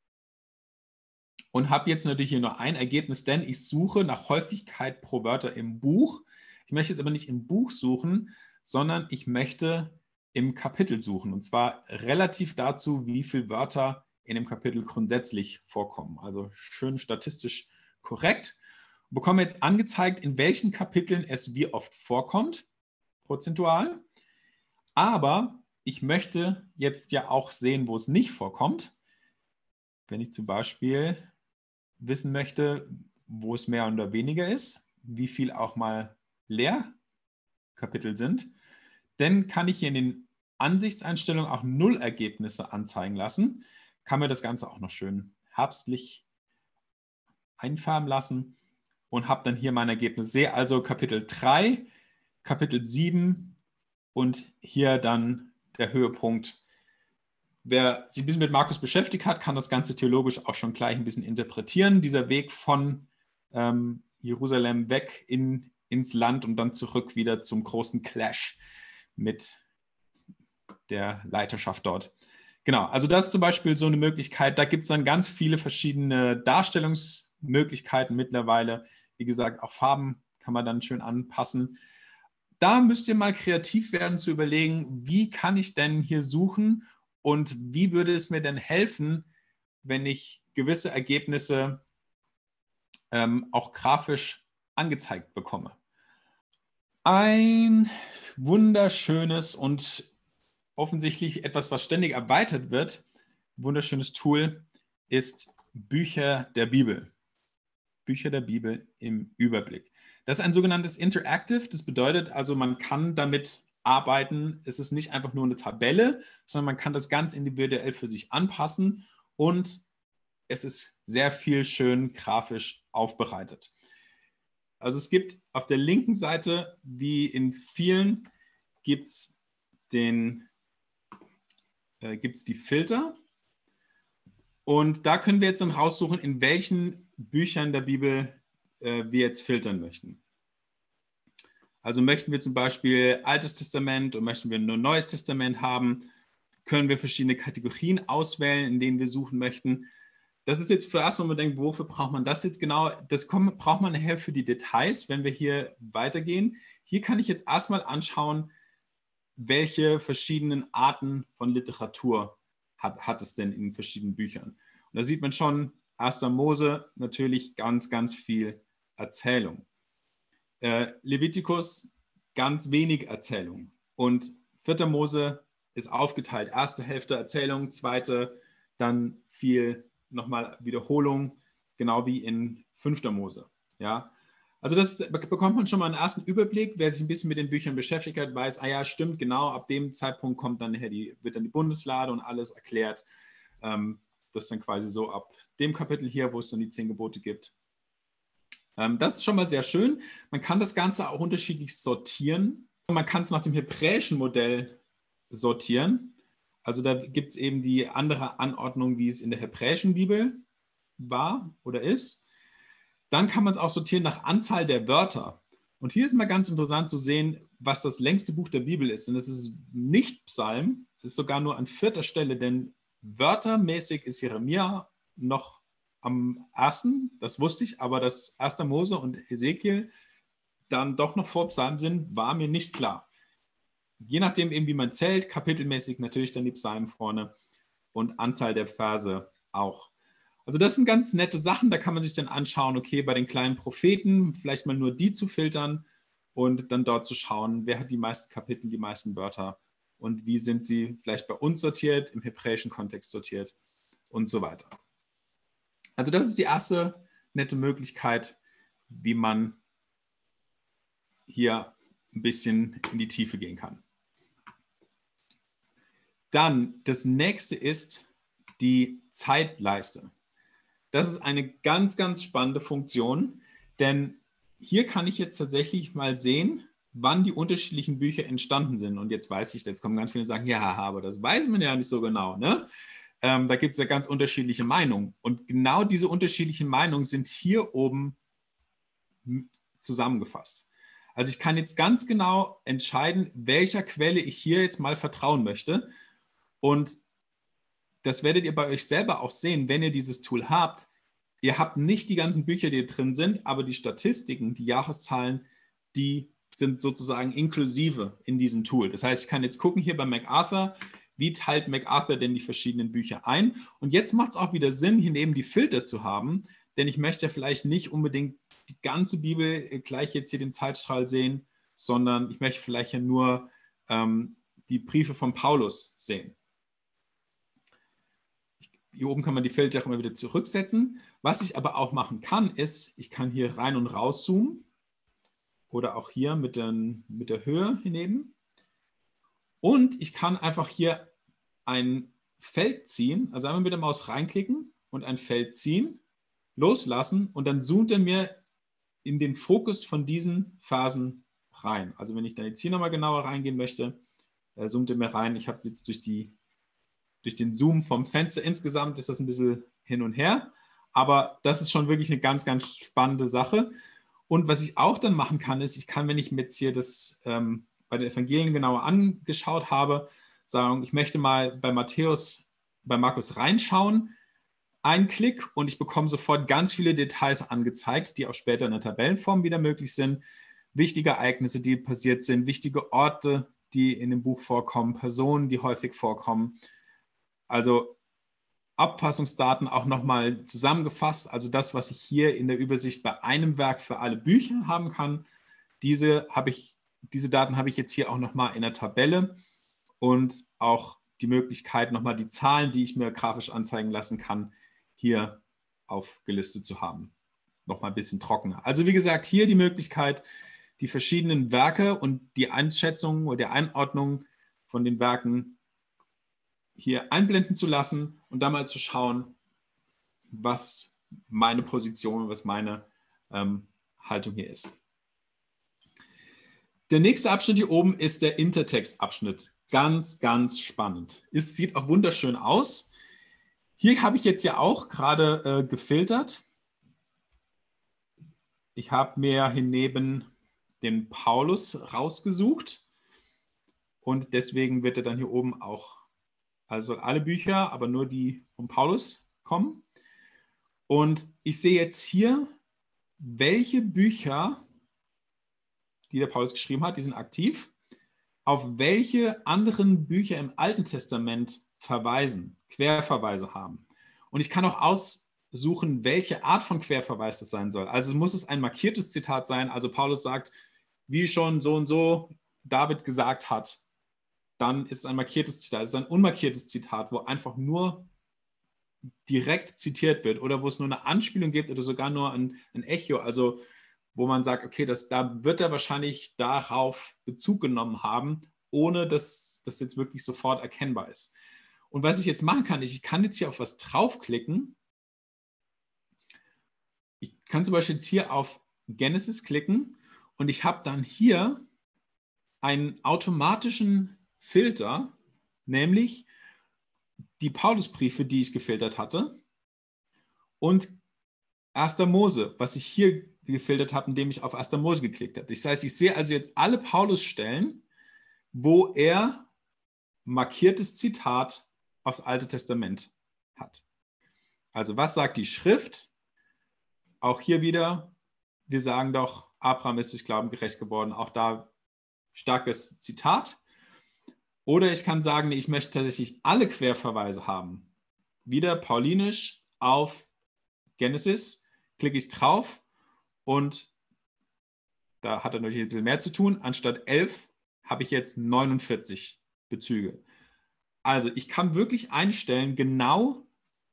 und habe jetzt natürlich hier nur ein Ergebnis, denn ich suche nach Häufigkeit pro Wörter im Buch. Ich möchte jetzt aber nicht im Buch suchen, sondern ich möchte im Kapitel suchen. Und zwar relativ dazu, wie viele Wörter in dem Kapitel grundsätzlich vorkommen. Also schön statistisch korrekt. Ich bekomme jetzt angezeigt, in welchen Kapiteln es wie oft vorkommt, prozentual. Aber ich möchte jetzt ja auch sehen, wo es nicht vorkommt. Wenn ich zum Beispiel wissen möchte, wo es mehr oder weniger ist, wie viel auch mal Leerkapitel sind, dann kann ich hier in den Ansichtseinstellungen auch Nullergebnisse anzeigen lassen. Kann mir das Ganze auch noch schön herbstlich einfärben lassen und habe dann hier mein Ergebnis. Sehe also Kapitel drei, Kapitel sieben und hier dann der Höhepunkt. Wer sich ein bisschen mit Markus beschäftigt hat, kann das Ganze theologisch auch schon gleich ein bisschen interpretieren. Dieser Weg von ähm, Jerusalem weg in, ins Land und dann zurück wieder zum großen Clash mit der Leiterschaft dort. Genau, also das ist zum Beispiel so eine Möglichkeit. Da gibt es dann ganz viele verschiedene Darstellungsmöglichkeiten mittlerweile. Wie gesagt, auch Farben kann man dann schön anpassen. Da müsst ihr mal kreativ werden zu überlegen, wie kann ich denn hier suchen und wie würde es mir denn helfen, wenn ich gewisse Ergebnisse ähm, auch grafisch angezeigt bekomme. Ein wunderschönes und offensichtlich etwas, was ständig erweitert wird, wunderschönes Tool ist Bücher der Bibel. Bücher der Bibel im Überblick. Das ist ein sogenanntes Interactive. Das bedeutet also, man kann damit arbeiten. Es ist nicht einfach nur eine Tabelle, sondern man kann das ganz individuell für sich anpassen und es ist sehr viel schön grafisch aufbereitet. Also es gibt auf der linken Seite, wie in vielen, gibt es den äh, gibt es die Filter. Und da können wir jetzt dann raussuchen, in welchen Büchern der Bibel äh, wir jetzt filtern möchten. Also möchten wir zum Beispiel Altes Testament und möchten wir nur Neues Testament haben, können wir verschiedene Kategorien auswählen, in denen wir suchen möchten. Das ist jetzt für erst, wenn man denkt, wofür braucht man das jetzt genau? Das kommt, braucht man nachher für die Details, wenn wir hier weitergehen. Hier kann ich jetzt erstmal anschauen, welche verschiedenen Arten von Literatur hat, hat es denn in verschiedenen Büchern. Und da sieht man schon, erster Mose, natürlich ganz, ganz viel Erzählung. Äh, Levitikus, ganz wenig Erzählung. Und vierter Mose ist aufgeteilt. Erste Hälfte Erzählung, zweite dann viel nochmal Wiederholung, genau wie in fünfter Mose. Ja? Also das bekommt man schon mal einen ersten Überblick. Wer sich ein bisschen mit den Büchern beschäftigt hat, weiß, ah ja, stimmt, genau, ab dem Zeitpunkt kommt dann nachher die, wird dann die Bundeslade und alles erklärt. Ähm, das ist dann quasi so ab dem Kapitel hier, wo es dann die zehn Gebote gibt. Ähm, das ist schon mal sehr schön. Man kann das Ganze auch unterschiedlich sortieren. Man kann es nach dem hebräischen Modell sortieren. Also da gibt es eben die andere Anordnung, wie es in der hebräischen Bibel war oder ist. Dann kann man es auch sortieren nach Anzahl der Wörter. Und hier ist mal ganz interessant zu sehen, was das längste Buch der Bibel ist. Und es ist nicht Psalm, es ist sogar nur an vierter Stelle, denn wörtermäßig ist Jeremia noch am ersten, das wusste ich, aber dass erster Mose und Hesekiel dann doch noch vor Psalm sind, war mir nicht klar. Je nachdem eben, wie man zählt, kapitelmäßig natürlich dann die Psalmen vorne und Anzahl der Verse auch. Also das sind ganz nette Sachen, da kann man sich dann anschauen, okay, bei den kleinen Propheten vielleicht mal nur die zu filtern und dann dort zu schauen, wer hat die meisten Kapitel, die meisten Wörter und wie sind sie vielleicht bei uns sortiert, im hebräischen Kontext sortiert und so weiter. Also das ist die erste nette Möglichkeit, wie man hier ein bisschen in die Tiefe gehen kann. Dann das nächste ist die Zeitleiste. Das ist eine ganz, ganz spannende Funktion, denn hier kann ich jetzt tatsächlich mal sehen, wann die unterschiedlichen Bücher entstanden sind. Und jetzt weiß ich, jetzt kommen ganz viele und sagen, ja, aber das weiß man ja nicht so genau, ne? Ähm, da gibt es ja ganz unterschiedliche Meinungen. Und genau diese unterschiedlichen Meinungen sind hier oben zusammengefasst. Also ich kann jetzt ganz genau entscheiden, welcher Quelle ich hier jetzt mal vertrauen möchte. Und das werdet ihr bei euch selber auch sehen, wenn ihr dieses Tool habt. Ihr habt nicht die ganzen Bücher, die drin sind, aber die Statistiken, die Jahreszahlen, die sind sozusagen inklusive in diesem Tool. Das heißt, ich kann jetzt gucken hier bei MacArthur, wie teilt MacArthur denn die verschiedenen Bücher ein? Und jetzt macht es auch wieder Sinn, hier neben die Filter zu haben, denn ich möchte ja vielleicht nicht unbedingt die ganze Bibel gleich jetzt hier den Zeitstrahl sehen, sondern ich möchte vielleicht ja nur ähm, die Briefe von Paulus sehen. Hier oben kann man die Filter immer wieder zurücksetzen. Was ich aber auch machen kann, ist, ich kann hier rein und raus zoomen oder auch hier mit, den, mit der Höhe hinnehmen. Und ich kann einfach hier ein Feld ziehen, also einmal mit der Maus reinklicken und ein Feld ziehen, loslassen und dann zoomt er mir in den Fokus von diesen Phasen rein. Also wenn ich dann jetzt hier nochmal genauer reingehen möchte, äh, zoomt er mir rein. Ich habe jetzt durch, die, durch den Zoom vom Fenster insgesamt ist das ein bisschen hin und her, aber das ist schon wirklich eine ganz, ganz spannende Sache. Und was ich auch dann machen kann, ist, ich kann, wenn ich mir jetzt hier das ähm, bei den Evangelien genauer angeschaut habe, sagen, ich möchte mal bei Matthäus, bei Markus reinschauen, ein Klick und ich bekomme sofort ganz viele Details angezeigt, die auch später in der Tabellenform wieder möglich sind. Wichtige Ereignisse, die passiert sind, wichtige Orte, die in dem Buch vorkommen, Personen, die häufig vorkommen. Also Abfassungsdaten auch nochmal zusammengefasst. Also das, was ich hier in der Übersicht bei einem Werk für alle Bücher haben kann, diese, habe ich, diese Daten habe ich jetzt hier auch nochmal in der Tabelle und auch die Möglichkeit, nochmal die Zahlen, die ich mir grafisch anzeigen lassen kann, hier aufgelistet zu haben. Nochmal ein bisschen trockener. Also wie gesagt, hier die Möglichkeit, die verschiedenen Werke und die Einschätzung oder die Einordnung von den Werken hier einblenden zu lassen und dann mal zu schauen, was meine Position, was meine ähm, Haltung hier ist. Der nächste Abschnitt hier oben ist der Intertext-Abschnitt. Ganz, ganz spannend. Es sieht auch wunderschön aus. Hier habe ich jetzt ja auch gerade äh, gefiltert. Ich habe mir hier neben den Paulus rausgesucht und deswegen wird er dann hier oben auch, also alle Bücher, aber nur die von Paulus kommen. Und ich sehe jetzt hier, welche Bücher, die der Paulus geschrieben hat, die sind aktiv, auf welche anderen Bücher im Alten Testament verweisen, Querverweise haben. Und ich kann auch aussuchen, welche Art von Querverweis das sein soll. Also muss es ein markiertes Zitat sein. Also Paulus sagt, wie schon so und so David gesagt hat, dann ist es ein markiertes Zitat. Es ist ein unmarkiertes Zitat, wo einfach nur direkt zitiert wird oder wo es nur eine Anspielung gibt oder sogar nur ein, ein Echo, also wo man sagt, okay, das, da wird er wahrscheinlich darauf Bezug genommen haben, ohne dass das jetzt wirklich sofort erkennbar ist. Und was ich jetzt machen kann, ist, ich kann jetzt hier auf was draufklicken. Ich kann zum Beispiel jetzt hier auf Genesis klicken und ich habe dann hier einen automatischen Filter, nämlich die Paulusbriefe, die ich gefiltert hatte, und erster Mose, was ich hier gefiltert habe, indem ich auf erster Mose geklickt habe. Das heißt, ich sehe also jetzt alle Paulus-Stellen, wo er markiertes Zitat aufs Alte Testament hat. Also was sagt die Schrift? Auch hier wieder, wir sagen doch, Abraham ist durch Glauben gerecht geworden. Auch da starkes Zitat. Oder ich kann sagen, ich möchte tatsächlich alle Querverweise haben. Wieder paulinisch auf Genesis, klicke ich drauf und da hat er natürlich ein bisschen mehr zu tun. Anstatt elf habe ich jetzt neunundvierzig Bezüge. Also ich kann wirklich einstellen, genau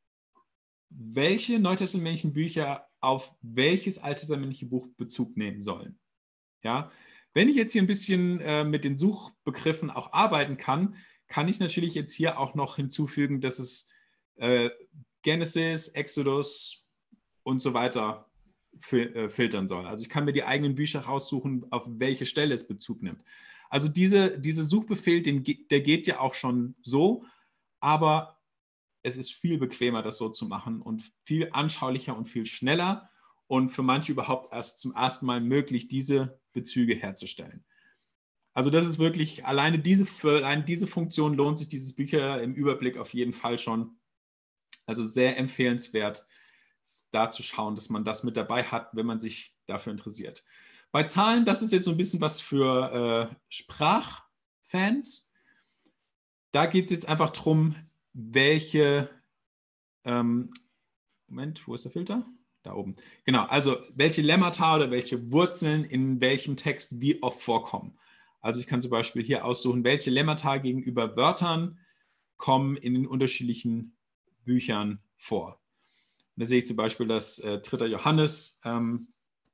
welche neutestamentlichen Bücher auf welches alttestamentliche Buch Bezug nehmen sollen. Ja? Wenn ich jetzt hier ein bisschen äh, mit den Suchbegriffen auch arbeiten kann, kann ich natürlich jetzt hier auch noch hinzufügen, dass es äh, Genesis, Exodus und so weiter fil äh, filtern soll. Also ich kann mir die eigenen Bücher raussuchen, auf welche Stelle es Bezug nimmt. Also diese, dieser Suchbefehl, den, der geht ja auch schon so, aber es ist viel bequemer, das so zu machen und viel anschaulicher und viel schneller und für manche überhaupt erst zum ersten Mal möglich, diese Bezüge herzustellen. Also das ist wirklich, alleine diese, für allein diese Funktion lohnt sich dieses Bücher im Überblick auf jeden Fall schon. Also sehr empfehlenswert, da zu schauen, dass man das mit dabei hat, wenn man sich dafür interessiert. Bei Zahlen, das ist jetzt so ein bisschen was für äh, Sprachfans. Da geht es jetzt einfach darum, welche, ähm, Moment, wo ist der Filter? Da oben. Genau, also welche Lemmata oder welche Wurzeln in welchem Text wie oft vorkommen. Also ich kann zum Beispiel hier aussuchen, welche Lemmata gegenüber Wörtern kommen in den unterschiedlichen Büchern vor. Und da sehe ich zum Beispiel, dass äh, dritter Johannes, ähm,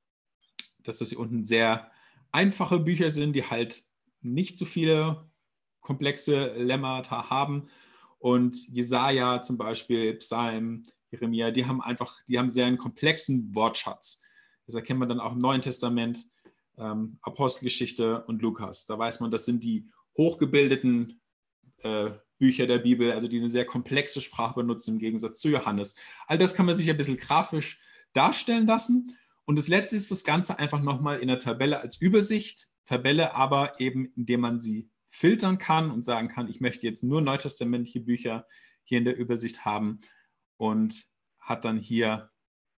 dass das hier unten sehr einfache Bücher sind, die halt nicht so viele komplexe Lemmata haben. Und Jesaja zum Beispiel, Psalm, Jeremia, die haben einfach, die haben sehr einen komplexen Wortschatz. Das erkennt man dann auch im Neuen Testament, ähm, Apostelgeschichte und Lukas. Da weiß man, das sind die hochgebildeten äh, Bücher der Bibel, also die eine sehr komplexe Sprache benutzen im Gegensatz zu Johannes. All das kann man sich ein bisschen grafisch darstellen lassen. Und das Letzte ist das Ganze einfach nochmal in der Tabelle als Übersicht. Tabelle aber eben, indem man sie filtern kann und sagen kann, ich möchte jetzt nur neutestamentliche Bücher hier in der Übersicht haben und hat dann hier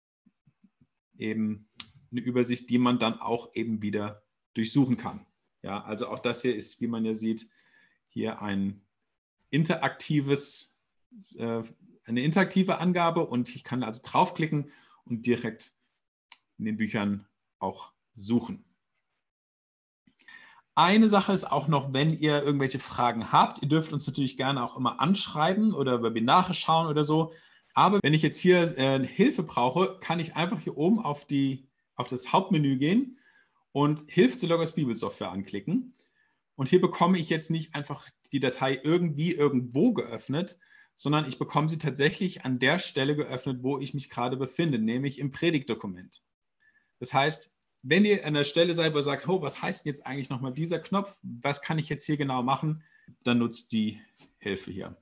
eben eine Übersicht, die man dann auch eben wieder durchsuchen kann. Ja, also auch das hier ist, wie man ja sieht, hier ein interaktives, äh, eine interaktive Angabe und ich kann also draufklicken und direkt in den Büchern auch suchen. Eine Sache ist auch noch, wenn ihr irgendwelche Fragen habt, ihr dürft uns natürlich gerne auch immer anschreiben oder Webinare schauen oder so. Aber wenn ich jetzt hier äh, Hilfe brauche, kann ich einfach hier oben auf, die, auf das Hauptmenü gehen und Hilfe zur Logos Bibelsoftware anklicken. Und hier bekomme ich jetzt nicht einfach die Datei irgendwie irgendwo geöffnet, sondern ich bekomme sie tatsächlich an der Stelle geöffnet, wo ich mich gerade befinde, nämlich im Predigtdokument. Das heißt, wenn ihr an der Stelle seid, wo ihr sagt, oh, was heißt denn jetzt eigentlich nochmal dieser Knopf, was kann ich jetzt hier genau machen, dann nutzt die Hilfe hier.